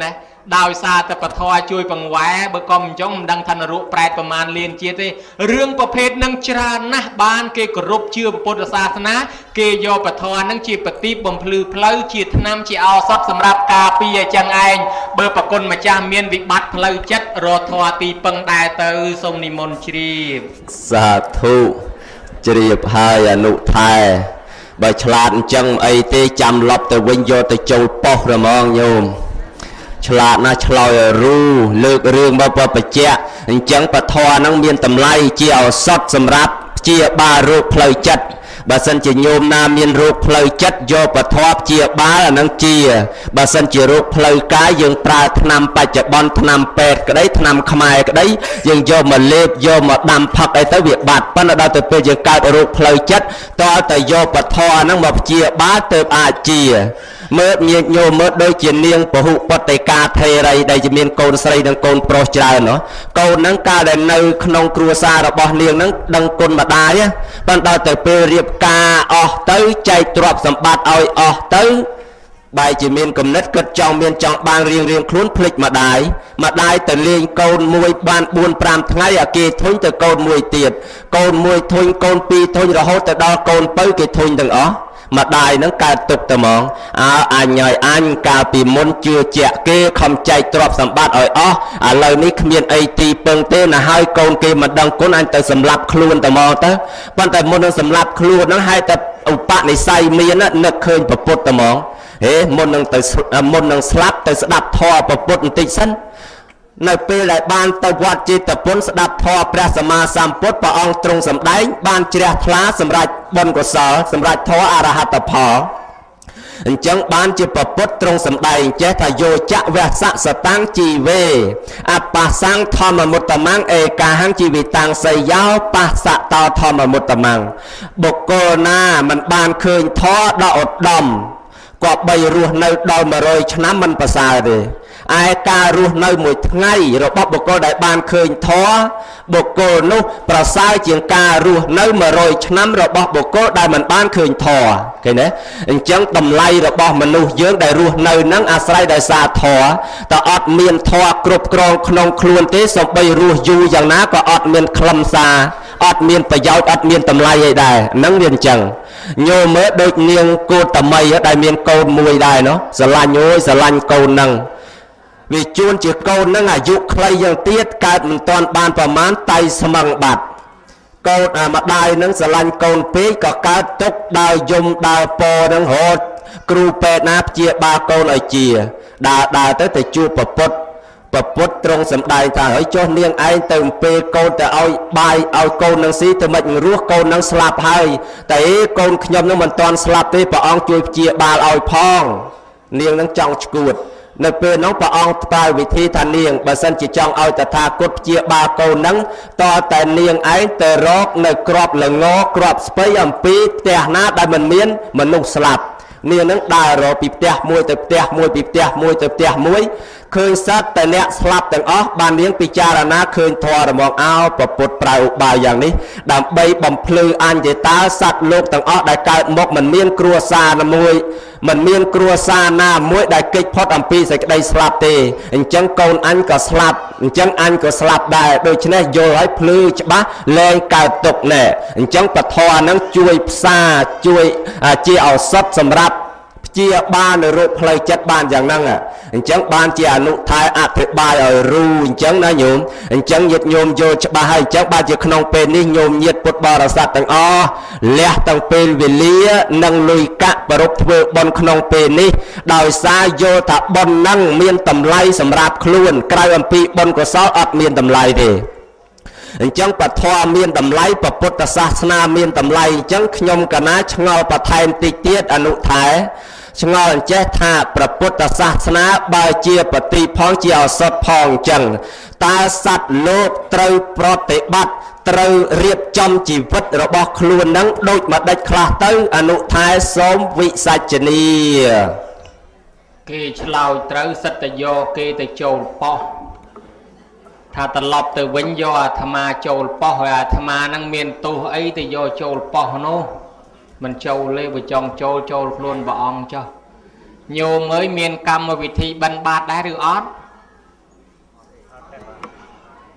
S1: ดาวซาแต่ปะทอช่วยปังแหวเบอร์กอมจ้องดังธนรุแปรประมาณเลียนเจียเตเรื่องประเภทนังจรานะบ้านเกกรบเชื่อพุทธศาสนาเกยอปะทอนังจีปฏิบ่มพลือเพลอจีทนำจีเอาซับสำหรับกาปีจังไอเบอร์ปะกลมาจาเมียนวิบัติเพลอจัดรอทอตีปังได้เตอทรงนิมนต์ชีสาธุจรีบหายอนุทายใบฉลาดจังไอเตจำลับแต่วิญโยแต่โจลปอกระมองโยมฉลาดนะฉลอยรู้เลือกเรื่องมาปะเจ้าจังปะทอนังเมียนตำไลเจียวสดสำรับเจียบาโรคเพลยจัดบาสันจะโยมนาเมียนโรคเพลยจัดโยปะทอบเจียบานังเจียบาสันจะโรคเพลยกายยังปลาทนำปัจจบอนทนำเป็ดก็ได้ทนำขมายก็ได้ยังโยมมาเล็บโยมมาดำพักไอตะเวียบาดปั้นดาวแต่เป็นยังกายโรคเพลยจัดต่อแต่โยปะทอนังมาเจียบาเติบอาเจียเมื่อมีโยมเมื่อโดยเจียนเนียงปะหุปฏิกาเทไรได้จะมีโกนใส่ดังโกนโปรจาเนาะโกนนังกาได้ในขนมครัวซาระบอบเนียงนังดังโกนมาได้เนี่ยปันดาวแต่เปรียบกาออกเต้ใจตรวจสมบัติเอาออกเต้ใบจะมีกำเนิดกระจองเมียนจองบางเรียงเรียงคลุ้นพลิกมาได้มาได้แต่เลี้ยงโกนมวยบานบุญปรามทั้งไงอะเกทุนแต่โกนมวยเตียดโกนมวยทุนโกนปีทุนระหดแต่ดาวโกนเป้เกทุนดังอ๋อมาได้นังการตกตะมองอาอันใหญ่อันกาปีมนเจือเจาะเกคำใจตรอบสัมบัติอ่อยอ๋ออะไรนี้ขมิ้นไอตีเปิงเต้นะให้โกนเกมันดังก้นอันแต่สำหรับครูนตะมองเต้ปันแต่มนสำหรับครูนั้นให้แต่อุปะในไซเมียนะนึกเคยประปุตตะมองเฮ้มนนังแต่มนนังสลับแต่สดับทอประปุตติสันในเปรย์บานตะวัดจิตปนสดับทอพระสมมาสัมพุทธพระองค์ตรงสำได้บานเจียทลาสำหรับบนกุศลสำหรับทออรหัตพอจังบานจิปปุตตรงสำได้เจตโยจะเวสสตังจีเวอปัสสังธรรมมุตตมังเอกาหังจีวิตังสยาวปัสสะตอธรรมมุตตมังบุกโกนามันบานคืนทอดอดดมก็ใบรัวในดอลมาโรยชนะมันภาษาเลยไอการูในหมวยไงเราบอกบุกโกได้บานเคยท้อบุกโกนุประสายเจียงการูในมาโรยชนะเราบอกบุกโกได้มันบานเคยท้อโอเคนะจังตำไลเราบอกมนุษย์เยอะได้รูในนั่งอาศัยได้ซาท้อแต่อดเมียนท้อกรุบกรองขนมครวนเตสบใบรูอยู่อย่างนั้นก็อดเมียนคลำซาอดเมียนประยาวอดเมียนตำไลได้นั่งเรียนจังโยมเมื่อโดยเนียงโกตำไมได้เมียนโกนมวยได้เนาะสลันโยสลันโกนนั่งวิจูนจีโกนนั่งอายุใครยังเตี้ยกาดมันตอนบานประมาณไตสมังบัดโกนมาได้นั่งสลันโกนปีก็การตกดาวยมดาวปอนั่งโหดครูเป็ดนับเจียบาโกนไอเจียดาดาตั้งแต่จูปปดปปดตรงสำได้ตาเฮ้ยโจเนียงไอเติมเปโกนแต่เอาใบเอาโกนนั่งซีแต่มันรู้โกนนั่งสลับให้แต่โกนขยมนั่งมันตอนสลับที่ปะอองจูเจียบาเอาพองเนียงนั่งจ้องกูดในเปน้องปะอองตายวิธีทานเนียงบาสันจิจองเอาแต่ทากดเจียบาโกนังต่อแต่เนียงไอแต่รอกในกรอบหลังงอกรอบสเปยอัมปีแต่หน้าได้มันเมียนมันนุ่งสลับเนียงนั้นได้รอปีเตะมวยแต่เตะมวยปีเตะมวยแต่เตะมวยเคยซัดแต่เนี้ยสลับแต่อ๋อบานเลี้ยงปิจารณาเคยทอระมองเอาปปดปลายอุบายอย่างนี้ดำใบบ่มพลืออันเจตาสัตว์โลกแต่อ๋อได้กายมกมันเมียนครัวซาหน้ามวยมันเมียนครัวซาหน้ามวยได้เกิดพอดอัมปีใส่ได้สลับเตะจังโกนอันก็สลับจังอันก็สลับได้โดยเฉพาะโยให้พลือฉบับแรงกายตกแน่จังปะทอนั้นช่วยซาช่วยเจียเอาซัดสำหรับเจียบ้านในรูปเพลย์จัดบ้านอย่างนั้นอ่ะจังบ้านเจียนุทายอธิบายเอารู้จังนะโยมจังยึดโยมโยชบาให้จังบ้านเจียขนมเป็นนิยมยึดปุตบารสัตต่างอ้อเลี้ยต่างเป็นวิเลียนังลุยกะปรบเพื่อบนขนมเป็นนี้ดาวสายโยธาบนนั่งเมียนตำไลสำหรับคล้วนกลายอันปีบนก็ซ้ออัดเมียนตำไลเดจังปะทอเมียนตำไลปะพุทธศาสนาเมียนตำไลจังขยมกนะชงอปะไทยติเตียดอนุทายชงอนเจธาประพุทธศาสนาบาเจียปฏิพองเจียวสดพองจังตาสัตว์โลกเตรปรติบัติเตรเรียบจำชีวิตระบบคล้วนนั้นโดยมาได้คลาเตออนุทายสมวิสัจนีเกชลาวเตรสัตโยเกตโจลปอถ้าตลบแต่วิญญาธรรมาโจลปออาธรรมานั่งเมียนตัวไอ้แต่โยโจลปอโนมันโจลเลยไปจองโจลโจลคล้วนบ่องเจ้าโยมเอ้ยเมียนกรรมวิธีบรรบาดได้หรือออด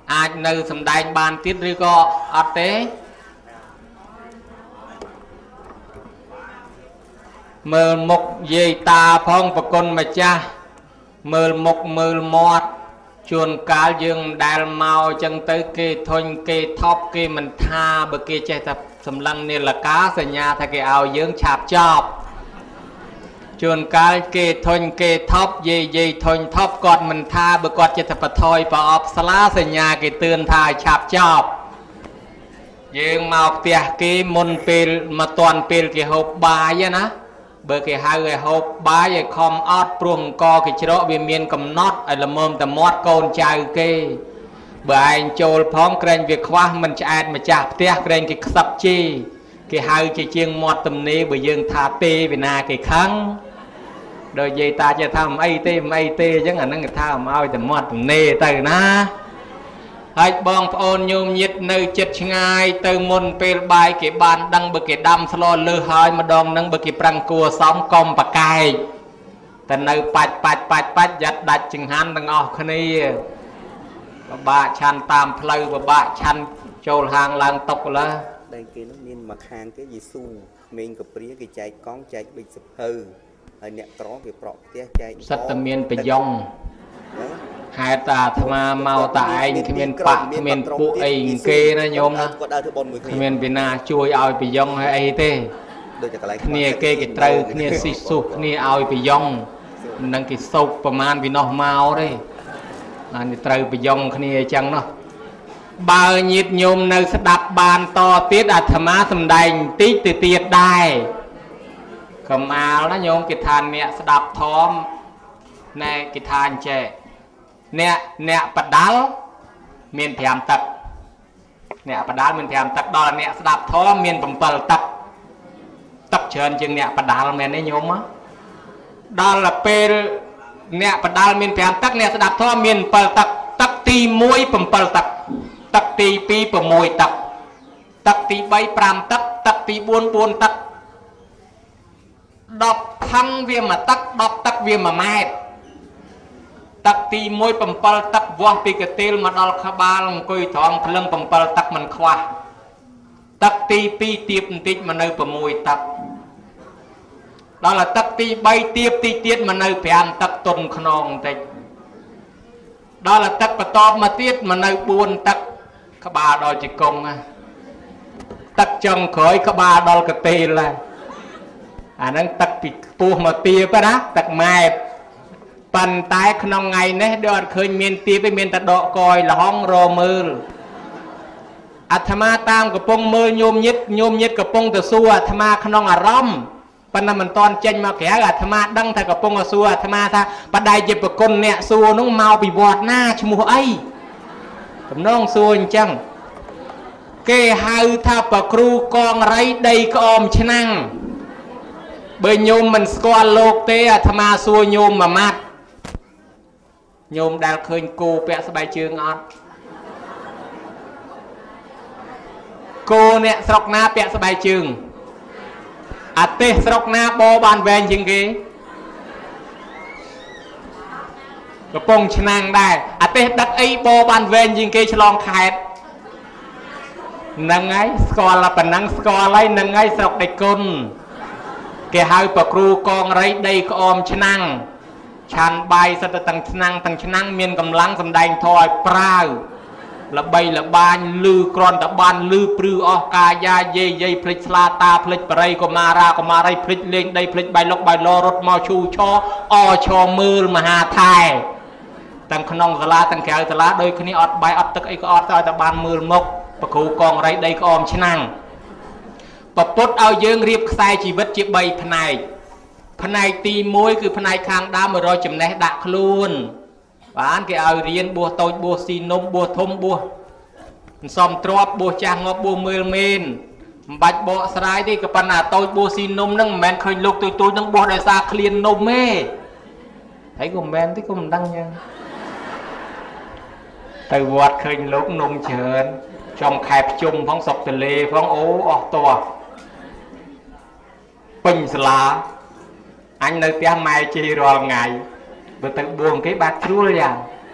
S1: អាចនៅសំដែងបានទៀតឬក៏អត់ទេមើលមុខយាយតាផងប្រគុណម្ចាស់មើលមុខមើលមាត់ជួនកាលយើងមិនដែលមកអញ្ចឹងទៅគេធុញគេថប់គេមិនថាបើគេចេះតែសម្លឹងនាឡិកាសញ្ញាថាគេឲ្យយើងឆាប់ចប់ជួនកាលគេធុញគេថប់យាយយាយធុញថប់គាត់មិនថាបើគាត់ចិត្តបថយប្រអប់ស្លាសញ្ញាគេទឿនថាឲ្យឆាប់ចប់យើងមកផ្ទះគេមុនពេលមកតាន់ពេលគេហូបបាយណាបើគេហៅឲ្យហូបបាយឲ្យខំអត់ព្រោះអង្គគេច្រកវាមានកំណត់ឲ្យល្មមតែមាត់កូនចៅគេបើឯងចូលផងក្រែងវាខ្វះមិនឆ្អែតម្ចាស់ផ្ទះក្រែងគេខ្សឹបជីគេហៅជាជាងមាត់ទំនេរបើយើងថាទេវិណាគេខឹងដោយយាយតាចេះថាមិនអីទេមិនអីទេអញ្ចឹងអាហ្នឹងគេថាមកឲ្យតែមាត់ទំនេរទៅណាហើយបងប្អូនញោមញាតនៅចិត្តឆ្ងាយទៅមុនពេលបាយគេបានដឹងបើគេដាំស្លលើសហើយម្ដងហ្នឹងបើគេប្រឹងគួសំកុំប្រកែកតែនៅបាច់បាច់បាច់បាច់យ៉ាត់ដាច់ចង្ហាន់ទាំងអស់គ្នាបបាក់ឆាន់តាមផ្លូវបបាក់ឆាន់ចូលហាងឡើងតុកឡើតែគេនោះមានមួយខាងគេយេស៊ូក្មេងកព្រាគេចែកកង់ចែកប៊ិចសភៅហើយអ្នកក្រគេប្រក់ផ្ទះចែកសិតតែមានប្រយ៉ងហេតុតាអាត្មាមកតែឯងគ្មានបាក់គ្មានពួកអីគេណាញោមណាគាត់ដើរធ្វើបុណ្យមួយគ្នាគ្មានពីណាជួយឲ្យប្រយ៉ងឲ្យអីទេដូចតែកន្លែងគ្នាគេគេត្រូវគ្នាស៊ីសុះគ្នាឲ្យប្រយ៉ងមិនដឹងគេសោកប្រមាណពីនោះមកទេបានត្រូវប្រយ៉ងគ្នាអញ្ចឹងនោះបើញាតញោមនៅស្ដាប់បានតទៀតអាត្មាសំដែងតិចទៅទៀតដែរកំអាលណាញោមគេថាអ្នកស្ដាប់ធម៌ណែគេថាអញ្ចេះអ្នកអ្នកបដាល់មានប្រាំទឹកអ្នកបដាល់មានប្រាំទឹកដល់អ្នកស្ដាប់ធម៌មានbảyទឹកទឹកច្រើនជាងអ្នកបដាល់មែនទេញោមដល់ពេលអ្នកបដាល់មានប្រាំទឹកអ្នកស្ដាប់ធម៌មានbảyទឹកទឹកទីមួយbảyទឹកទឹកទីពីរsáuទឹកទឹកទីបី5ទឹកទឹកទីបួន4ទឹកដប់ផឹងវាមួយទឹកដប់ទឹកវាមួយម៉ែត្រទឹកទីមួយ7ទឹកវាស់ពីកទេលមកដល់ក្បាលអង្គុយត្រង់ភ្លឹង7ទឹកមិនខ្វះទឹកទីពីរទៀបបន្តិចមកនៅ6ទឹកដល់ទឹកទីបីទៀបទីទៀតមកនៅ5ទឹកទុនខ្នងបន្តិចដល់ទឹកបន្តមកទៀតមកនៅ4ទឹកក្បាលដល់ជង្គង់ទឹកចុងក្រោយក្បាលដល់កទេលអាហ្នឹងទឹកពីខ្ពស់មកទៀបណាទឹកម៉ែត្រប៉ុន្តែក្នុងថ្ងៃនេះដូចអត់ឃើញមានទៀបទេមានតែដកកយលហងរមើលអាត្មាតាមកំពុងមើលញោមញាតញោមញាតកំពុងទៅសួរអាត្មាក្នុងអារម្មណ៍ប៉ុន្តែមិនតន់ចេញមកក្រៅអាត្មាដឹងថាកំពុងសួរអាត្មាថាបដិយប្រគុណអ្នកសួរនោះមកពីវត្តណាឈ្មោះអីតំណងសួរអញ្ចឹងគេហៅថាប្រគ្រូកងរៃដីក្អមឆ្នាំងបើញោមមិនស្គាល់លោកទេអាត្មាសួរញោមមួយម៉ាត់ញោមដែលឃើញគោពាក់ស្បែកជើងអត់គោអ្នកស្រុកណាពាក់ស្បែកជើងអាទេសស្រុកណាបបានវែងជាងគេកំពង់ឆ្នាំងដែរអាទេសដឹកអីបបានវែងជាងគេឆ្លងខេត្តហ្នឹងហើយស្គាល់តែប៉ុណ្ណឹងស្គាល់ហើយហ្នឹងហើយស្រុកដេចគុណគេហៅប្រគ្រូកងរៃដីក្អមឆ្នាំងឆានបាយសិតទាំងឆ្នាំងទាំងឆ្នាំងមានកម្លាំងសម្ដែងធម៌ឲ្យប្រាវល្បីល្បាញលឺក្រនតបានលឺព្រឺអស់កាយាយាយយាយភ្លេចស្លាតាភ្លេចបរិយកុមារាកុមារីភ្លេចលេងដីភ្លេចបៃលុកបៃឡរត់មកឈូឆអឈមើលមហាថែទាំងក្នុងសាលាទាំងក្រៅសាលាដូចគ្នាអត់បាយអត់ទឹកអីក៏អត់តែបានមើលមុខប្រគ្រូកងរៃដីក្អមឆ្នាំងប្រពុតឲ្យយើងរៀបខ្សែជីវិតជាបីផ្នែកផ្នែកទីមួយគឺផ្នែកខាងដើមរយចំណេះដាក់ខ្លួនបានគេឲ្យរៀនបួសតូចបួសស៊ីនំបួសធំបួសសំទ្របបួសចាស់ងប់បួសមើលមេនមិនបាច់បកស្រាយទេក៏ប៉ុន្តែតូចបួសស៊ីនំហ្នឹងមិនមែនឃើញលោកតូចតូចហ្នឹងបួសដោយសារឃ្លាននំទេហើយក៏មិនមែនទេក៏មិនដឹងយ៉ាងទៅវត្តឃើញលោកនំច្រើនចំខែភ្ជុំផងសុកទលេផងអូអស់តោះពេញសាលាអញនៅផ្ទះម៉ែជិះរាល់ថ្ងៃបើទៅបួងគេបាត់ជ្រួលយ៉ាង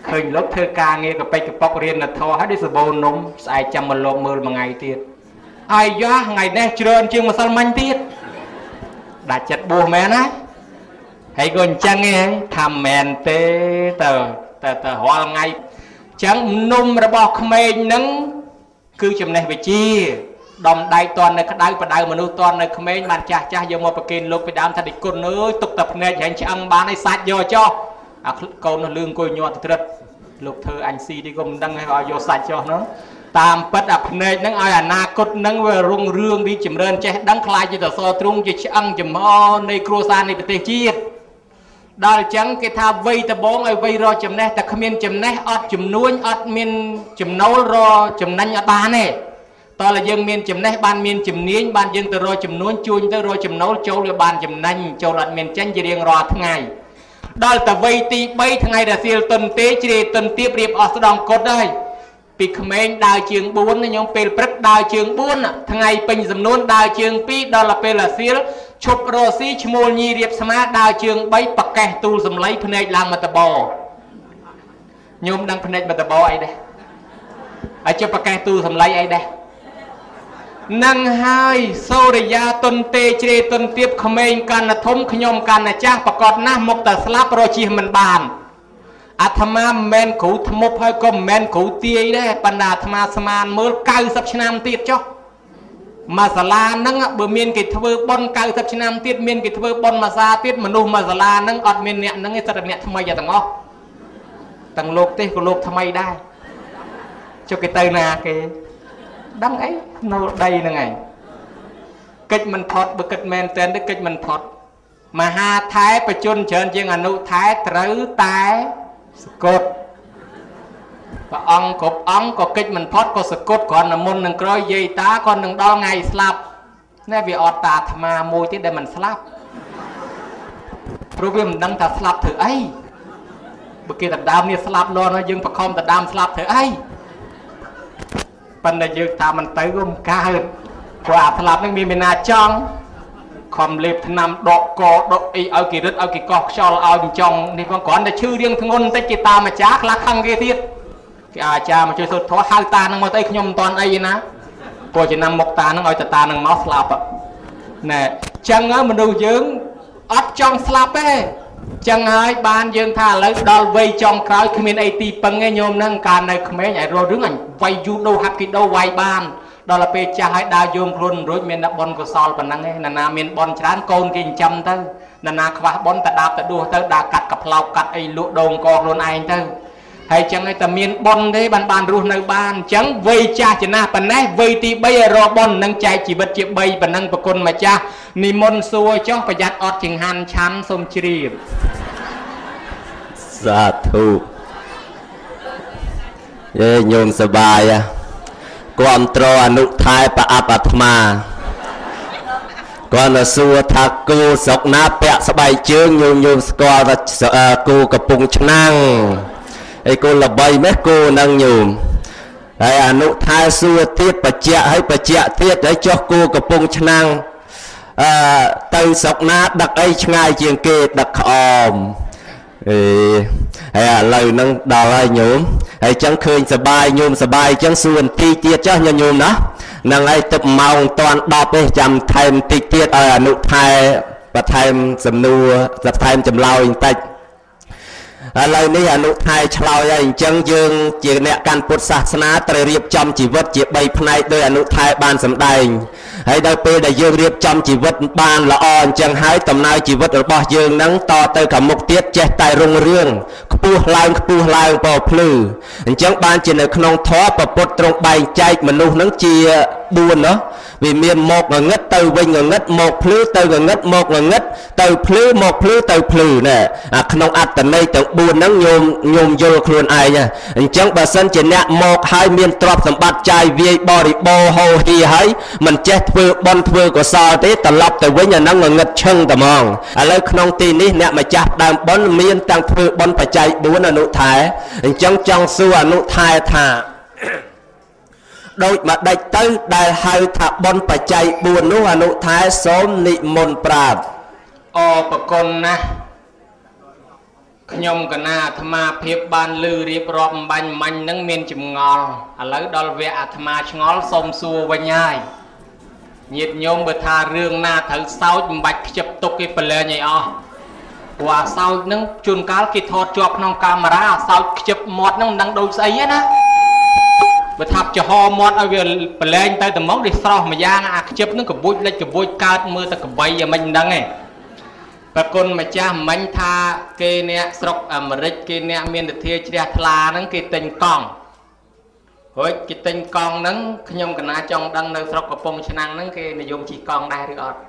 S1: เคยลบเธอกาเงี้ยกับไปกับปอกเรียนนะทอให้ได้สบนมใส่จำมันลงมือมาไงเตี้ยไอ้ยะไงแน่เจริญเชียงมาสมันเตี้ยได้จัดบัวแม่นะให้คนจังไงทำแมนเต้แต่แต่แต่หัวไงจังนุ่มระบอกเขมรนั้นคือจำในไปจีดอมได้ตอนในขดายประดายมนุษย์ตอนในเขมรมันจ่าจ่าโยมมาประกินลงไปดามทัดิกุนเนื้อตกตับเนยเห็นช่างบ้านในสัตว์โยจ่ออ่ะโกนลืมกุยหยอดตรึดลูกเธออันซีที่กุมดังให้เอาโยสัตว์จ่อเนาะตามปัดอับเนยนั่งเอาอนาคตนั่งเวรุ่งเรืองดีจิมเริญเจดังคลายจิตโซตรุงจิช่างจิมอในครัวซานในประเทศจีนได้จังกิทาวัยตะบงไอวัยรอจำแนกแต่ขมิ้นจำแนกอดจำนวนอดมีนจำนวนรอจำนันอดบานเนี่ยตอนละยังมีนจำแนกบานมีนจำเนียนบานยังแต่รอจำนวนจุนแต่รอจำนวนโจลบานจำนันโจลอดมีนจันจะเรียงรอทั้งไงได้แต่วัยตีใบทั้งไงแต่เสียตนเตะจีตนเตียบเรียบอสดองกดได้ปีขมิ้นดาวเชียงบุญยองเปลปรักดาวเชียงบุญทั้งไงเป็นจำนวนดาวเชียงปีดอลละเปลเสียชบโรซีชโมนีเรียบสมาดาวเชียงใบปักแกตูสำไลพเนจลางมัตบอโยมดังพเนจมัตบอไอ้เด้ไอ้เจ้าปักแกตูสำไลไอ้เด้นั่งไฮโซริยาตนเตเจตนเตียบขเมงกันนะทมขยมกันนะจ้าประกอบหน้ามกแต่สลับโรชีมันบานอาธมาแมนขูทมบให้ก็แมนขูเตียได้ปัญดาธมาสมานเมื่อเก้าสับชนามตีจ้ามาสลานั่งเบื่อเมียนกิทเวบอนเก้าสับชนามตีเมียนกิทเวบอนมาซาตีมนุษย์มาสลานั่งอดเมียนเนี่ยนั่งไอ้สัตว์เนี่ยทำไมอย่าตั้งอ้อตั้งโลกเต้ก็โลกทำไมได้เจ้าเกตนาเกดังไอ้โนได้ยังไงกิจมันพอดบุกิจแมนเต้นได้กิจมันพอดมาหาท้ายประจุนเชิญเชียงอนุท้ายตรึตายสกดปะอองกบอองก็กิจมันพอดก็สกดก่อนน้ำมันหนึ่งกรอยยีตาก่อนหนึ่งดองไงสลับนี่วิออตาธรรมามวยที่ได้มันสลับรู้ว่ามันดังแต่สลับเถอะไอ้บุกิจแต่ดามเนี่ยสลับรอนะยังประคองแต่ดามสลับเถอะไอ้ปัญญายึดตามันเตยร่มกาหกว่าสลับนั่งมีเมนาจังคอมเล็บนำดอกกอดอกไอเอากี่รึเอากี่กอกชอลเอาจองนี่ก่อนก่อนแต่ชื่อเรียงทั้งงนแต่กีตามาจ้าคลักขังเกียรติอาจารย์มาช่วยสุดท้อห้าตานั่งมาเตยขยมตอนไอ้นะพอจะนำมกตานั่งเอาแต่ตานั่งเมาส์สลับอ่ะเนี่ยจังเงามันดูยืงอัดจองสลับเอ้จังไงบ้านยืงท่าแล้วดอลเวย์จองคราวคือมีไอตีปังไงโยมนั่งการในเขมรใหญ่รอเรื่องอันไวยูโดฮับกิโดไวบ้านดอลเปจ่าให้ดาวโยมครุนรู้เมียนบอลก็ซอลปนังไงนานาเมียนบอลชานโกนกินจำเต้นานาขวาบอลแต่ดาบแต่ดูเต้ดากัดกับเรากัดไอลุโดงกอครุนไอเต้ให้จังไอแต่เมียนบอลได้บานบานรู้ในบ้านจังเวจ่าจะน่าปนังเวตีใบรอบอลนั่งใจจีบจีบใบปนังประคนมาจ้านิมนต์ซัวจ้องประหยัดอดจิงหันชั้นสมชีรีบ
S2: สาธุเย่โยมสบายอะความตรอนุท้ายปะอัปธมาก่อนสัวทักกูสกนาเปะสบายเชิงโยมโยมสกอร์กูกระปุงชนังไอ้กูละใบแม่กูนั่งโยมไอ้อนุท้ายสัวเทียบปะเจาะให้ปะเจาะเทียบไอ้จอกกูกระปุงชนังตื่นสกนาดักไอ้ชงายเจียงเกตดักออมเออไอ้เลยนั่งดาวไอ้โยมไอ้จังเคยสบายโยมสบายจังส่วนตีเตี้ยจ้าโยมนะนั่งไอ้ตึบเมาตอนดอกไปจำไทม์ตีเตี้ยไอ้อนุไทยประไทม์สำนัวประไทม์จำเล่าอิงติอะไรนี่อนุไทยชลาวอย่างจังยืงเจียเนี่ยการพุทธศาสนาตระเรียบจำชีวิตเจียใบพนัยโดยอนุไทยบานสำได้ให้ได้ไปได้ยืงเรียบจำชีวิตบานละอ่อนจังหายตำนายชีวิตระบอบยืงนั่งต่อเตยกับมุกเตี้ยเจตายรงเรื่องขปูลายขปูลายเป่าพลือจังบานจีในขนมท้อประปดตรงใบใจมนุษย์นั่งเจียบุญเนาะvì miền một là ngất từ bên là ngất một phứ từ là ngất một là ngất từ phứ một phứ từ phứ nè à không ăn từ đây từ buồn nắng nhôm nhôm vô luôn ai nha chẳng bà sân chỉ nè một hai miền trọp sầm bát chai vi bò đi bò hồ hi hấy mình chết vừa bon vừa của sao thế từ lọc từ với nhà nắng là ngất chân từ mong à lấy không tin đi nè mà chặt đàn bón miền tăng vừa bon phải chạy bốn là nụ thái chẳng trong xua nụ thái thảโดยมาได้ตื้อได้ให้ถับบนปัจจัยบุญนุอนุท้ายสมนิมนต์ปราบ
S1: อปกลนะ nhom cả na tham phép ban lư riệp rọp bánh manh nâng miên chùm ngol à lấy đo vẽ tham ngol xôm xua với nhai nhiệt nhôm bờ tha rương na thử sau bạch chụp tục cái bờ lê nhảy o và sau nâng chun cá cái thọt chọp nông camera sau chụp mọt nâng đăng đôi giấy á na bờ tháp cho ho mọt ở về bờ lê tay tầm móc đi sau mà giang à chụp nâng cái bụi lên cái bụi cao mưa ta cái bay giờ mình đăng này bà con mà cha mình tha cái nè sọc Americ cái nè miền đất thiê chia thla nâng cái tình con hồi cái tình con nâng nhom cái na trong đăng nơi sọc của phong chân năng nâng cái này dùng chỉ con đây được ọt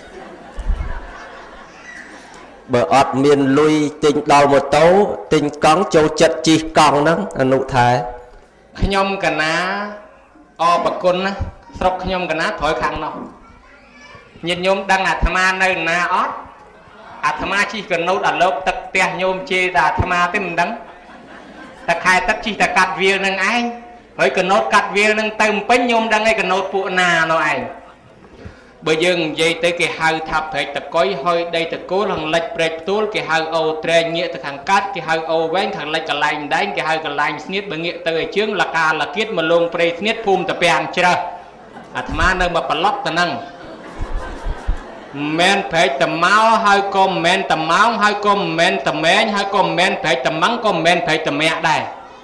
S2: bờ ọt miền lui tình đào một tấu tình con châu chật chỉ con nâng anh nụ thái
S1: nhom cái na o bà con á sọc nhom cái na thổi khăn nó nhìn nhom đăng à tham ăn nơi na ọt à tham ăn chỉ cần nấu đặt lốp tật tè nhôm chê là tham ăn tới mình đắng ta khai tất chỉ ta cắt viên nâng anh với cần nốt cắt viên nâng tay một bánh nhôm đang ngay cần nốt phụ nà nó anh bây giờ dây tới cái hai tháp thấy ta coi hơi đây ta cố lần lệch bẹt túi cái hai ô tre nghĩa ta thằng cắt cái hai ô vén thằng lệch cả lạnh đánh cái hai cả lạnh sniết bằng nghĩa tới trước là ca là kiết mà luôn pre sniết phum ta bèn chưa à tham ăn nơi mà bật lót ta nâng men phải tầm máu hai con men tầm máu hai con men tầm mẹ hai con men phải tầm mắng con men phải tầm mẹ đây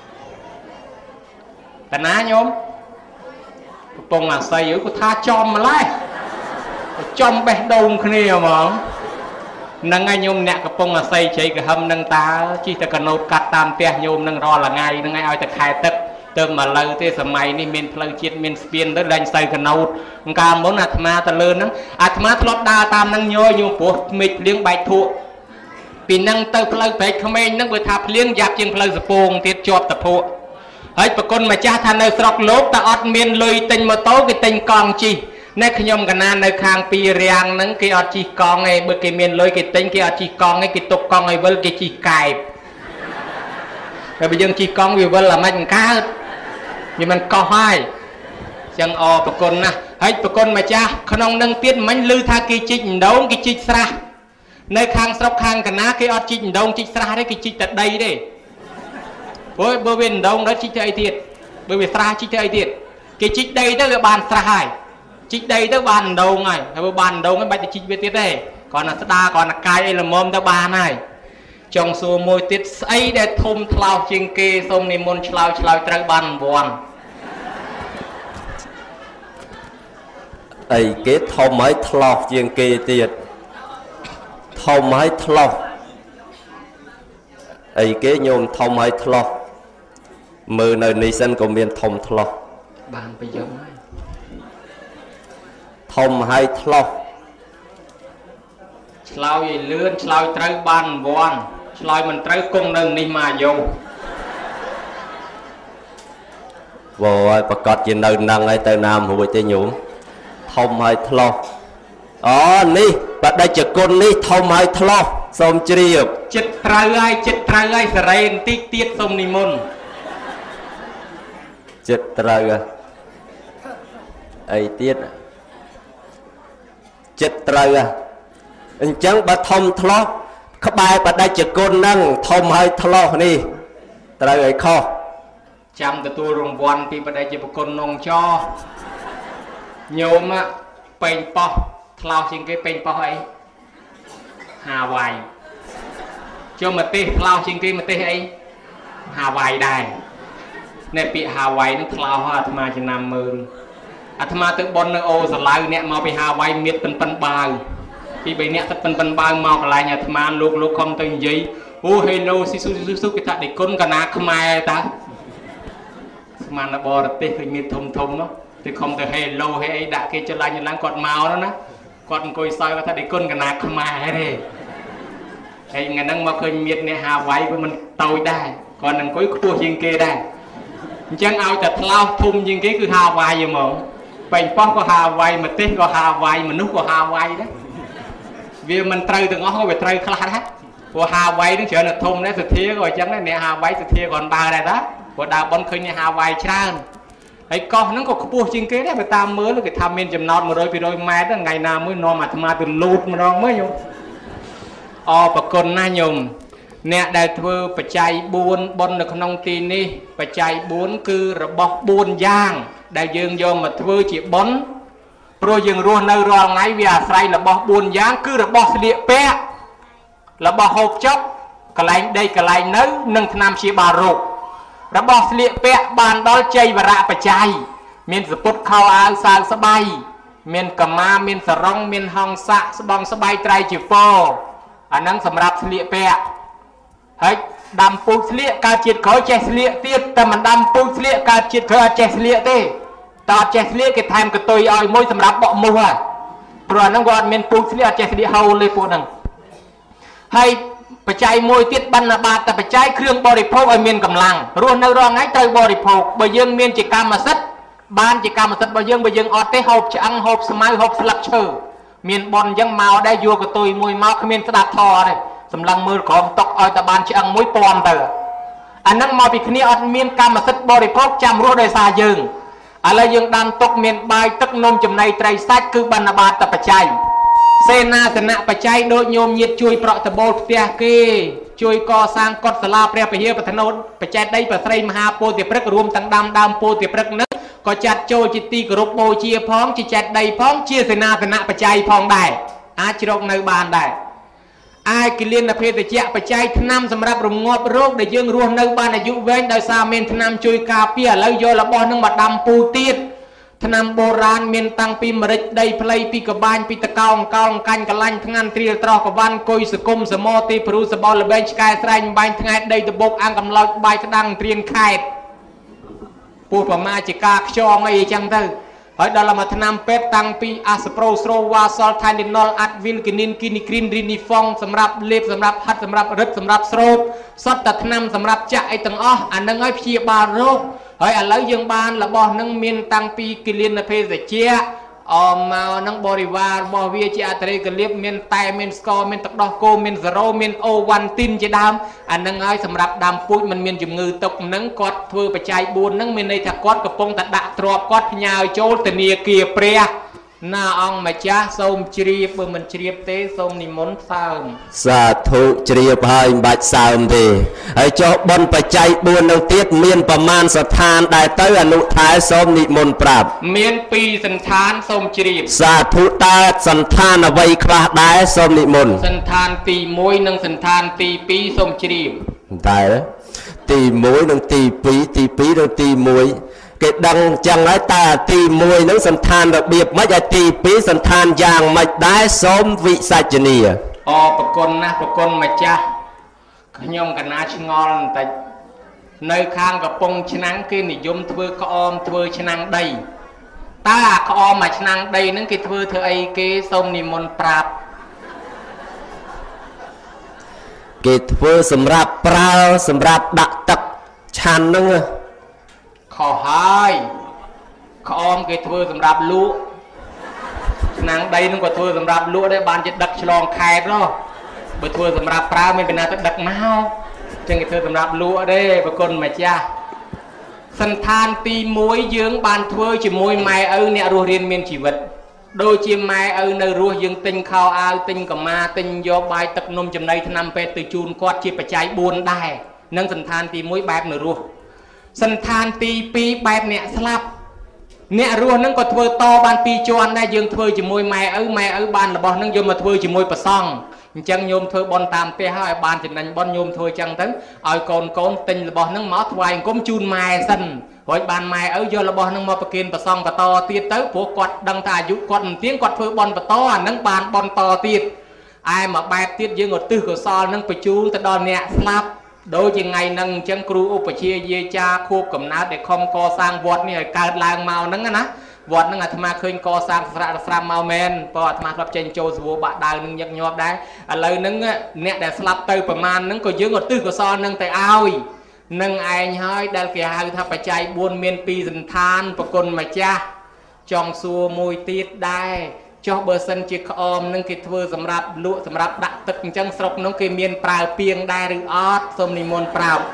S1: ta ná nhóm bông là xây ở của tha chom mà lại chom bé đông kia mà nâng ai nhôm nè cái bông là xây chạy cái hầm nâng ta chỉ ta cần nốt cắt tam tia nhôm nâng ro là ngay nâng ai ai ta khai tất tương mà lâu thế sớm mai ni miền phơi chiết miền spiên đó đánh xây cái nốt ca muốn là tham ta lớn lắm à tham lót đa tam nâng nhoi nhung của mịch liếng bạch thụ vì nâng tơ phơi phải không ai nâng vừa tháp liếng giáp trên phơi sập bông tiết chọt tập hộ ấy bà con mà cha than nơi sọc lốp ta ọt miền lùi tình mà tố cái tình con chi nè khi nhom cái na nơi khang pi riang nâng cái ọt chi con này bữa cái miền lùi cái tình cái ọt chi con này cái tục con này với cái chi cài rồi bây giờ chi con vì với là mạnh cá vì mình co hai chẳng o bà con nè ấy bà con mà cha không nâng tiết mình lư tha cái chích đấu cái chích ra nơi khang sọc khang cái na cái ọt chích đấu chích ra đấy cái chích tại đây đấy với bờ bên đông đó chích thấy thiệt bởi vì ra chích thấy thiệt cái chích đây đó là bàn ra hai chích đây đó bàn đầu này hay bàn đầu cái bạch chích về tiết đây còn là đa còn là cái là mồm đó ba này trong số môi tiết ấy để thôm thao trên kê xong này môn chlau chlau trái bàn buồn
S2: ấy cái thâu máy thao trên kê tiệt thâu máy thao ấy cái nhôm thâu máy thao mưa nơi này sân của miền thông thao
S1: bàn bây giờ
S2: thông hai thao
S1: chlau gì lươn chlau trái bàn buồn chlau mình trái cung nâng đi mà dùng
S2: rồi bà cọt gì nơi năng ấy tới nam hụi tới nhũng thông hai thao ó ní bà đây chợ con ní thông hai thao xong chiều
S1: chết trái ai chết trái ai sẽ ra tí tiết xong đi môn
S2: chết trời à ấy tiết chết trời à anh chẳng bà thông thlo các bài bà đây chợ con năng thông hai thlo ní trời ấy kho
S1: chăm từ tôi rồng vòn thì bà đây chợ con nông cho nhôm á pen po thlo trên cái pen po ấy Hawaii cho mà tê thlo trên cái mà tê ấy Hawaii đài nè bị Hawaii nó thao hoa tham gia cho nam mơn à tham gia tới bon nơi ô sờ lai nè mau bị Hawaii miệt phân phân bao khi bị nè tập phân phân bao mau cái lại nhà tham gia lúc lúc không tên gì ô hello si su su su cái thằng để con cả na không ai ta mà nó bò tê cái miệt thùng thùng nó thì không từ hello hay ấy đã kia cho lại như láng quạt màu đó nè quạt coi soi cái thằng để con cả na không ai đây hay ngày nắng mà khơi miệt nè Hawaii của mình tồi đai còn đừng có cua trên kia đây chẳng ao chặt lao thum nhưng cái cứ Hawaii vậy mà bánh bóc có Hawaii mà tết có Hawaii mà nước có Hawaii đó vì mình trừ từ ngõ không phải trừ khá hết của Hawaii nó trở là thum đấy sự thiê rồi chẳng đấy nè Hawaii sự thiê còn ba này đó của đào bón khơi nè Hawaii tràn ấy con nó có cua trên cái đấy mà ta mới là cái tham men chầm nọt mà đôi vì đôi mai đó ngày nào mới no mà tham từ lụt mà nó mới nhung o bà con na nhung nè đại thừa bạch chạy buôn bon được nông tin đi bạch chạy buôn cứ rồi bọc buôn giang đại dương do mà thừa chỉ bón rồi dương luôn nơi rồi ngay vì à say là bọc buôn giang cứ rồi bọc địa pe là bọc hộp chốc cái này đây cái này nấu nâng nam chia bà rụt rồi bọc địa pe bàn đó chơi và rạ bạch chạy miền sập bút khao áo sang sờ bay miền cầm ma miền sờ rong miền hong sạ sờ bong sờ bay trai chỉ phô anh nâng sầm rạp địa pe hết đâm put sliệ ca chiết khói che sliệ tiếtแต่มัน đâm put sliệ ca chiết khói che sliệទេតើចេះស្លៀកគេថែមកតុយឲ្យមួយសម្រាប់បក់មូសហើយព្រោះហ្នឹងគាត់មានពូស្លៀកចេះស្លៀកហូលលេពួកហ្នឹងហើយបច្ច័យមួយទៀតបណ្ឌបាតតែបច្ច័យគ្រឿងបរិភោគឲ្យមានកម្លាំងរស់នៅរងថ្ងៃត្រូវបរិភោគបើយើងមានជាកម្មសិទ្ធិបានជាកម្មសិទ្ធិរបស់យើងបើយើងអត់ទេហូបឆ្អឹងហូបស្មៅហូបស្លឹកឈើមានបនអញ្ចឹងមកដែរយកកតុយមួយមកគ្មានស្ដាប់ធរទេសម្លឹងមើលក្រោមតុកឲ្យតែបានឆ្អឹងមួយពាន់ទៅអាហ្នឹងមកពីគ្នាអត់មានកម្មសិទ្ធិបរិភោគចាំរស់ដោយសារយើងឥឡូវយើងដាំទុកមានបាយទឹកនំចំណីត្រីសាច់គឺបណ្ឌបាតបច្ច័យសេនាសនៈបច្ច័យដូចញោមញាតជួយប្រក់តបូលផ្ទះគេជួយកសាងកុដិសាលាព្រះពហិបថនោតបច្ច័យដីប្រស្រីមហាពោធិព្រឹក្សរួមទាំងដាំដើមពោធិព្រឹក្សនឹងក៏ចាត់ចូលជាទីគោរពបូជាផងជាចេតដីផងជាសេនាសនៈបច្ច័យផងដែរអាចជ្រកនៅបានដែរអាយគិលានភេទជ្ជៈបច្ច័យថ្នាំសម្រាប់រងាប់រោគដែលយើងរស់នៅបានអាយុវែងដោយសារមានថ្នាំជួយការពារឥឡូវយករបស់នឹងមកដាំពូទៀតថ្នាំបុរាណមានតាំងពីម្រេចដីផ្លៃពីកបាញពីតកោអង្កោអង្កាញ់កលាញ់ថ្ងាន់ត្រៀលត្រោះកវ៉ាន់គុយសគុំសមោទីព្រូសបលល្បែងឆ្កែស្រែងបាញ់ថ្ងៃដីតបុកអាំងកំឡោចបាយក្តាំងត្រៀនខេតពូប្រមាជាការខ្យងអីចឹងទៅហើយដល់មកថ្នាំពេទ្យតាំងពីអាសប្រូស្រូវ៉ាសលថៃនីណុលអាត់វីលគីនីនគីនីគ្រីនរីនីហ្វុងសម្រាប់លេបសម្រាប់ហាត់សម្រាប់រឹតសម្រាប់ស្រោបសតតែថ្នាំសម្រាប់ចាក់អីទាំងអស់អានឹងឲ្យព្យាបាលរោគហើយឥឡូវយើងបានរបស់នឹងមានតាំងពីគិលានភេសជ្ជៈអមមកនឹងបរិវាររបស់វាជាអត្រេកលៀបមានតែមានស្ករមានទឹកដោះគោមានសេរ៉ូមានអូវ៉ាន់ទីនជាដើមអានឹងហើយសម្រាប់ដើមពូជមិនមានជំងឺទុកនឹងគាត់ធ្វើបច្ច័យបួននឹងមានន័យថាគាត់កំពុងតែដាក់ទ្របគាត់ផ្ញើចូលធនាគារព្រះណាអង្គម្ចាស់សូមជ្រាបបើមិនជ្រាបទេសូមនិមន្តសើម
S2: សាធុជ្រាបហើយមិនបាច់សើមទេហើយចុះបុណ្យបច្ច័យបួននឹងទៀតមានប្រមាណស្ថានដែរទៅអនុថែសូមនិមន្តប្រាប់
S1: មានពីរសន្តានសូមជ្រាប
S2: សាធុតើសន្តានអ្វីខ្លះដែរសូមនិមន្ត
S1: សន្តានទីមួយនិងសន្តានទីពីរសូមជ្រាប
S2: តែទីមួយនិងទីពីរទីពីរនិងទីមួយគេដឹងចឹងហើយតើទីមួយនឹងសន្តានរបៀបម៉េចហើយទីពីរសន្តានយ៉ាងម៉េចដែរសូមវិសាចនី
S1: អប្រគុណណាស់ប្រគុណម្ចាស់ខ្ញុំកណាឆ្ងល់បន្តិចនៅខាងកំពង់ឆ្នាំងគេនិយមធ្វើក្អមធ្វើឆ្នាំងដីតើអាក្អមមួយឆ្នាំងដីហ្នឹងគេធ្វើធ្វើអីគេសូមនិមន្តប្រាប់
S2: គេធ្វើសម្រាប់ប្រើសម្រាប់ដាក់ទឹកឆាន់ហ្នឹង
S1: ខុសហើយក្អមគេធ្វើសម្រាប់លក់ឆ្នាំងដីនឹងក៏ធ្វើសម្រាប់លក់ដែរបានជាដឹកឆ្លងខេត្តនោះបើធ្វើសម្រាប់ប្រើមានពីណាទៅដឹកមកចឹងគេធ្វើសម្រាប់លក់ទេប្រគុណម្ចាស់សន្តានទីមួយយើងបានធ្វើជាមួយម៉ែឪអ្នករស់រៀនមានជីវិតដូចជាម៉ែឪនៅរស់យើងទិញខោអាវទិញកម្មាទិញយកបាយទឹកនំចំណីថ្នាំពេទ្យទៅជូនគាត់ជាបច្ច័យបួនដែរនឹងសន្តានទីមួយបែបនៅរស់សន្តានទីពីរបែបអ្នកស្លាប់អ្នករស់នឹងក៏ធ្វើតបានពីរជាន់ដែរយើងធ្វើជាមួយម៉ែឪម៉ែឪបានរបស់នឹងយកមកធ្វើជាមួយប្រសង់អញ្ចឹងញោមធ្វើបន់តាមផ្ទះហើយបានចំណេញបន់ញោមធ្វើអញ្ចឹងទៅឲ្យកូនកូនទិញរបស់នឹងមកថ្វាយអង្គមជូនម៉ែសិនរួចបានម៉ែឪយករបស់នឹងមកប្រគេនប្រសង់បន្តទៀតទៅព្រោះគាត់ដឹងថាអាយុគាត់មិនទៀងគាត់ធ្វើបន់បន្តអានឹងបានបន់តទៀតឯមកបែបទៀតយើងឧទ្ទិសកុសលនឹងបញ្ជូនទៅដល់អ្នកស្លាប់ដូចជាថ្ងៃហ្នឹងអញ្ចឹងគ្រូឧបជាយាចាខួបកំណើតដែលខំកសាងវត្តនេះឲ្យកើតឡើងមកហ្នឹងណាវត្តហ្នឹងអាត្មាឃើញកសាងស្រៈស្រាប់មកមែនព្រោះអាត្មាធ្លាប់ចេញចូលសវបាក់ដាវនឹងញឹកញាប់ដែរឥឡូវហ្នឹងអ្នកដែលស្លាប់ទៅប្រមាណហ្នឹងក៏យើងឧទ្ទិសកុសលហ្នឹងទៅឲ្យនឹងឯងហើយដែលគេហៅថាបច្ច័យបួនមានពីរសន្តានប្រគុណម្ចាស់ចង់សួរមួយទៀតដែរចុះបើសិនជាក្អមនឹងគេធ្វើសម្រាប់លក់សម្រាប់ដាក់ទឹកអញ្ចឹងស្រុកនោះគេមានប្រើពាងដែរឬអត់សូមនិមន្តប្រាប់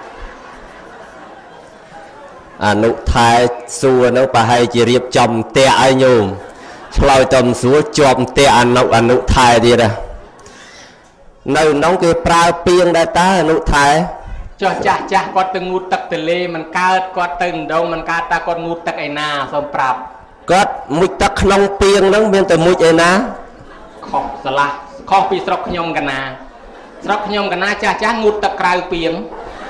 S2: អនុថែសួរនោះប្រហែលជារៀបចំផ្ទះឲ្យញោមឆ្លើយតំសួរជាប់ផ្ទះអនុអនុថែទៀត nơi nóng cái prao piêng đại ta nụ thái
S1: cho chả chả có từng ngút tắc từ lê mình cao có từng đâu mình cao ta còn ngút tắc ai na xong prap
S2: có mũi tắc nông piêng nóng bên từ mũi ai na
S1: khó sờ la khó pi sọc nhomกันนาสรกញោមកណាចាស់ចាស់ងូតទឹកក្រៅពីង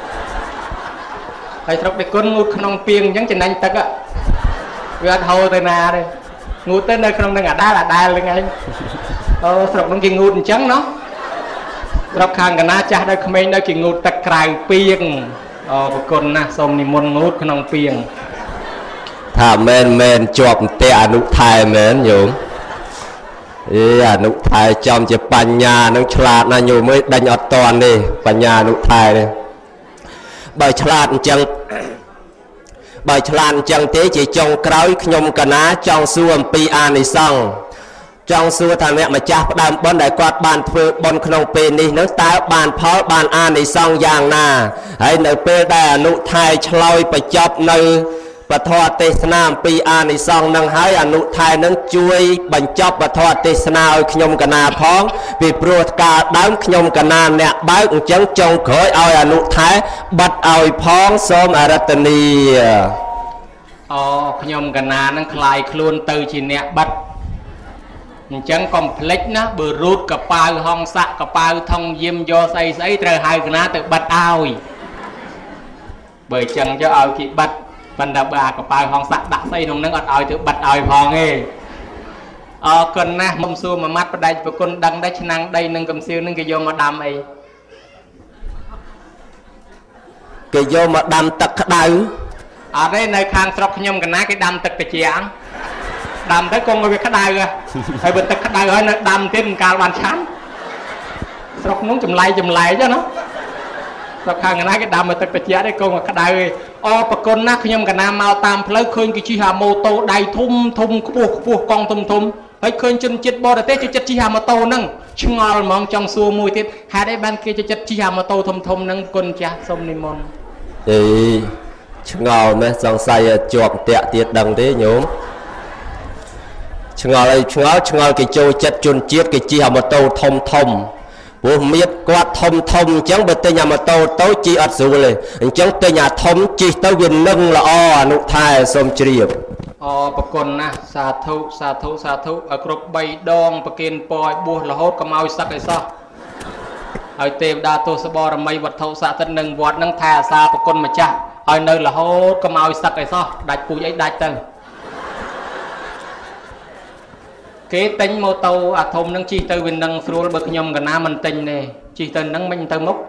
S1: ហើយស្រុកដេគុណងូតក្នុងពីងអញ្ចឹងចំណេញទឹកវាអត់ហូរទៅណាទេងូតទៅនៅក្នុងនឹងអាដាលអាដាលហ្នឹងឯងអូស្រុកហ្នឹងគេងូតអញ្ចឹងណោះស្រុកខាងកណាចាស់ដល់ក្មេងដល់គេងូតទឹកក្រៅពីងអូប្រគុណណាសូមនិមន្តងូតក្នុងពីង
S2: ថាមែនមែនជាប់តែអនុថែមែនញោមអេអនុថែចំជាបញ្ញានឹងឆ្លាតណាស់ញោមអើយដេញអត់តន់ទេបញ្ញាអនុថែនេះបើឆ្លាតអញ្ចឹងបើឆ្លាតអញ្ចឹងទេជាចុងក្រោយខ្ញុំកណាចង់សួរអំពីអានិសង្ឃចង់សួរថាអ្នកម្ចាស់ផ្ដើមបុណ្យដែលគាត់បានធ្វើបុណ្យក្នុងពេលនេះនោះតើបានផលបានអានិសង្ឃយ៉ាងណាហើយនៅពេលដែលអនុថែឆ្លើយបញ្ចប់នៅពធទេសនាអំពីអានិសង្ឃនឹងហើយអនុថែនឹងជួយបញ្ចប់ពធទេសនាឲ្យខ្ញុំកណាផងពីព្រោះកាលដើមខ្ញុំកណាអ្នកបើកអញ្ចឹងចុងក្រោយឲ្យអនុថែបាត់ឲ្យផងសូមអរតនី
S1: អូខ្ញុំកណានឹងคลายខ្លួនទៅជាអ្នកបាត់អញ្ចឹងកុំភ្លេចណាបើរូតកប៉ាវហងស័កកប៉ាវថងយាមយកស្អីស្អីត្រូវហៅកណាទៅបាត់ឲ្យបើអញ្ចឹងយកឲ្យគេបាត់បណ្ដាបើអាកប៉ាវហងស័កដាក់ស្អីក្នុងនឹងអត់ឲ្យទៅបាត់ឲ្យផងទេអរគុណណាស់មុំសួរមួយម៉ាត់បដិប្រគុណដឹងដែរឆ្នាំងដីនឹងកំសៀវនឹងគេយកមកដាំអី
S2: គេយកមកដាំទឹកក្តៅ
S1: អត់ទេនៅខាងស្រុកខ្ញុំកណាគេដាំទឹកត្រជាក់ដាំទៅគង់ឲ្យវាក្តៅហើយបើទឹកក្តៅហើយនៅដាំទៀតមិនកាលបានឆាន់ស្រុកនោះចម្លែកចម្លែកចឹងណាស្រុកខាងកណាគេដាំឲ្យទឹកត្រជាក់ទេគង់ឲ្យក្តៅឯងអរប្រគុណណាស់ខ្ញុំកណាមកតាមផ្លូវឃើញគេជិះអាម៉ូតូដៃធំធំខ្ពស់ខ្ពស់កង់ធំធំហើយឃើញជនជាតិបរទេសចូលចិត្តជិះអាម៉ូតូហ្នឹងឆ្ងល់ហ្មងចង់សួរមួយទៀតហេតុអីបានគេចូលចិត្តជិះអាម៉ូតូធំធំហ្នឹងគុណចាស់សូមនិមន្ត
S2: អេឆ្ងល់មែនសង្ស័យជាប់តាក់ទៀតដឹងទេញោមឆ្ងល់អីឆ្ងល់ឆ្ងល់គេចូលចិត្តជនជាតិគេជិះអាម៉ូតូធំធំព្រោះមៀតគាត់ធំធំអញ្ចឹងបើទិញអាម៉ូតូតូចជិះអត់ស្រួលទេអញ្ចឹងទិញអាធំជិះទៅវានឹងល្អអនុថែសូមជ្រាប
S1: អរប្រគុណណាស់សាធុសាធុសាធុឲ្យគ្រប់បីដងប្រគិនពរឲ្យបួសរហូតកុំឲ្យសឹកឲ្យសោះហើយទេវតាទស្សបរមីវត្ថុស័ក្តិសិទ្ធិនឹងវត្តនឹងថែអាសាប្រគុណម្ចាស់ឲ្យនៅរហូតកុំឲ្យសឹកឲ្យសោះដាច់ពូជអីដាច់ទៅគេទិញម៉ូតូអាធំនឹងជិះទៅវានឹងស្រួលបើខ្ញុំកណាមិនទិញទេជិះទៅនឹងមិនទៅមុខ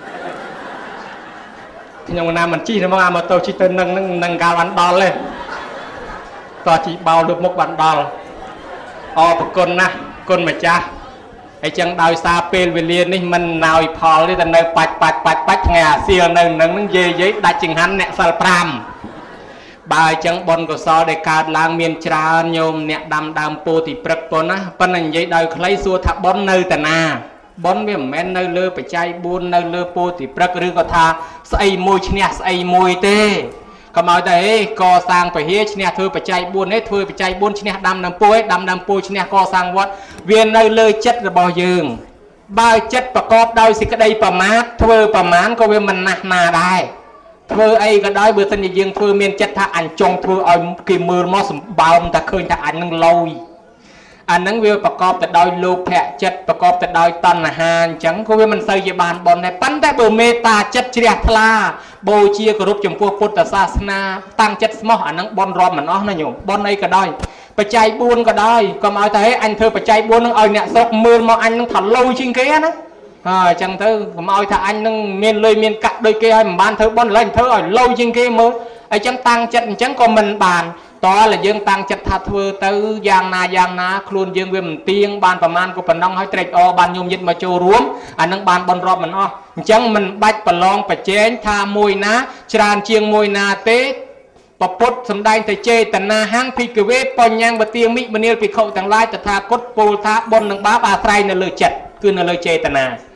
S1: ខ្ញុំកណាមិនជិះទៅមកអាម៉ូតូជិះទៅនឹងនឹងនឹងកាលបានដល់ទេតោះជិះបោលលើមុខបានដល់អរប្រគុណណាស់គុណម្ចាស់ហើយចឹងដោយសារពេលវេលានេះមិនណោយផលទេតែនៅបាច់បាច់បាច់បាច់ថ្ងៃអាសៀលនៅនឹងនឹងយាយយាយដាច់ចង្ហាន់អ្នកសិលប្រាំបើអញ្ចឹងបុណ្យកុសលដែលកើតឡើងមានច្រើនញោមអ្នកដាំដើមពោធិព្រឹកប៉ុណ្ណាប៉ុន្តែនិយាយដោយខ្លីសួរថាបុណ្យនៅតាណាបុណ្យវាមិនមែននៅលើបច្ច័យបួននៅលើពោធិព្រឹកឬក៏ថាស្អីមួយឈ្នះស្អីមួយទេកុំឲ្យតែហេកសាងពហិឈ្នះធ្វើបច្ច័យបួនទេធ្វើបច្ច័យបួនឈ្នះដាំដើមពោឯដាំដើមពោឈ្នះកសាងវត្តវានៅលើចិត្តរបស់យើងបើចិត្តប្រកបដោយសេចក្តីប្រមាទធ្វើប្រមាណក៏វាមិនណាស់ណាដែរធ្វើអីក៏ដោយបើសិនជាយើងធ្វើមានចិត្តថាអញចង់ធ្វើឲ្យគេមើលមកសម្បើមតែឃើញថាអញនឹងលយអាហ្នឹងវាប្រកបទៅដោយលោភៈចិត្តប្រកបទៅដោយតណ្ហាអញ្ចឹងក៏វាមិនសូវជាបានបន់ដែរប៉ុន្តែបើមេត្តាចិត្តជ្រះថ្លាបូជាគោរពចំពោះពុទ្ធសាសនាតាំងចិត្តស្មោះអាហ្នឹងបន់រាប់មិនអស់ណាញោមបន់អីក៏ដោយបច្ច័យបួនក៏ដោយកុំឲ្យតែហេអញធ្វើបច្ច័យបួនហ្នឹងឲ្យអ្នកស្រុកមើលមកអញនឹងថាលយជាងគេណាហើយអញ្ចឹងទៅកុំឲ្យថាអញនឹងមានលុយមានកាក់ដូចគេឲ្យមិនបានធ្វើបន់ឡើយធ្វើឲ្យលយជាងគេមើលអញ្ចឹងតាំងចិត្តអញ្ចឹងក៏មិនបានតើតែយើងតាំងចិត្តថាធ្វើទៅយ៉ាងណាយ៉ាងណាខ្លួនយើងវាមិនទៀងបានប្រមាណក៏ប៉ុណ្ណឹងឲ្យត្រេកអរបានញោមយិត្តមកចូលរួមអានឹងបានបន់រាប់មិនអស់អញ្ចឹងមិនបាច់ប្រឡងប្រជែងថាមួយណាច្រើនជាងមួយណាទេពពុទ្ធសំដែងទៅចេតនាហាំងភិក្ខវេបញ្ញវទាមិមនាលភិក្ខុទាំងឡាយតថាគតពោលថាបុណ្យនឹងបាបអាស្រ័យនៅលើចិត្តគឺនៅលើចេតនា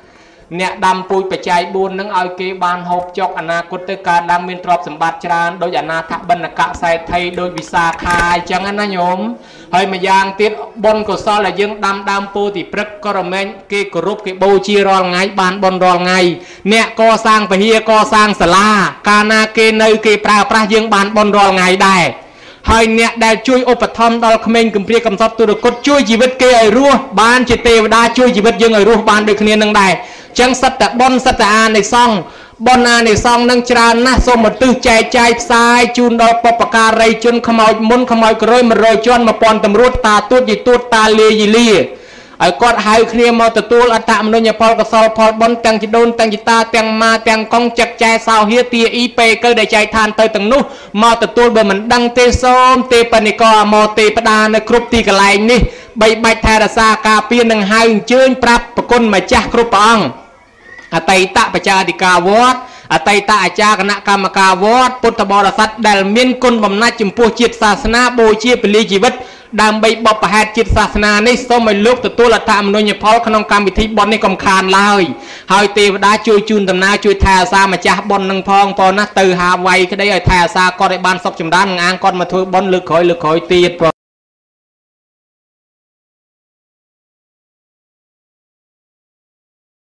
S1: អ្នកដាំពូជបច្ច័យបួននឹងឲ្យគេបានហូបចុកអនាគតទៅការដាំមានទ្រព្យសម្បត្តិច្រើនដោយអនាថបណ្ឌកសេដ្ឋីដោយវិសាខាអញ្ចឹងណាញោមហើយម្យ៉ាងទៀតបុណ្យកុសលដែលយើងដាំដើមពោធិព្រឹកក៏រមែងគេគោរពគេបូជារាល់ថ្ងៃបានបុណ្យរាល់ថ្ងៃអ្នកកសាងពហិយកសាងសាលាកាលណាគេនៅគេប្រើប្រាស់យើងបានបុណ្យរាល់ថ្ងៃដែរហើយអ្នកដែលជួយឧបត្ថម្ភដល់ក្មេងកំព្រាកំសត់ទុរគតជួយជីវិតគេឲ្យរស់បានជាទេវតាជួយជីវិតយើងឲ្យរស់បានដូចគ្នានឹងដែរចឹងសិតតែបុណ្យសិតតែអានិសង្ឃបុណ្យអានិសង្ឃនឹងច្រើនណាស់សូមឧទ្ទិសចែកចាយផ្សាយជូនដល់បុព្វការីជនខ្មោចមុនខ្មោចក្រោយមួយរយជាន់មួយពាន់តម្រួតតាទួតយីទួតតាលាយីលាឲ្យគាត់ហៅគ្នាមកទទួលអត្តមនុញ្ញផលកុសលផលបុណ្យទាំងជីដូនទាំងជីតាទាំងម៉ាទាំងកងចឹកចែសោហៀទាអ៊ីពេកើដែលចែកឋានទៅទាំងនោះមកទទួលបើមិនដឹងទេសូមទេបនិកអមទេផ្ដានៅគ្រប់ទីកន្លែងនេះបីបាច់ថែរក្សាការពារនឹងហៅអញ្ជើញប្រាប់ប្រគុណម្ចាស់គ្រប់ព្រះអង្គអតីតបច្ចាធិការវត្តអតីតអាចារ្យគណៈកម្មការវត្តពុទ្ធបរិស័ទដែលមានគុណបំណាច់ចំពោះជាតិសាសនាបូជាពលីជីវិតដើម្បីបបផហេតុជាតិសាសនានេះសូមឲ្យលោកទទួលអត្តមនុញ្ញផលក្នុងកម្មវិធីបុណ្យនេះកុំខានឡើយហើយទេវតាជួយជូនដំណើរជួយថែអាសាម្ចាស់បុណ្យនឹងផងប៉ុណ្ណាទៅហាវៃក្តីឲ្យថែអាសាគាត់ឲ្យបានសុខចម្រើននឹងអាងគាត់មកធ្វើបុណ្យលើកក្រោយលើកក្រោយទៀត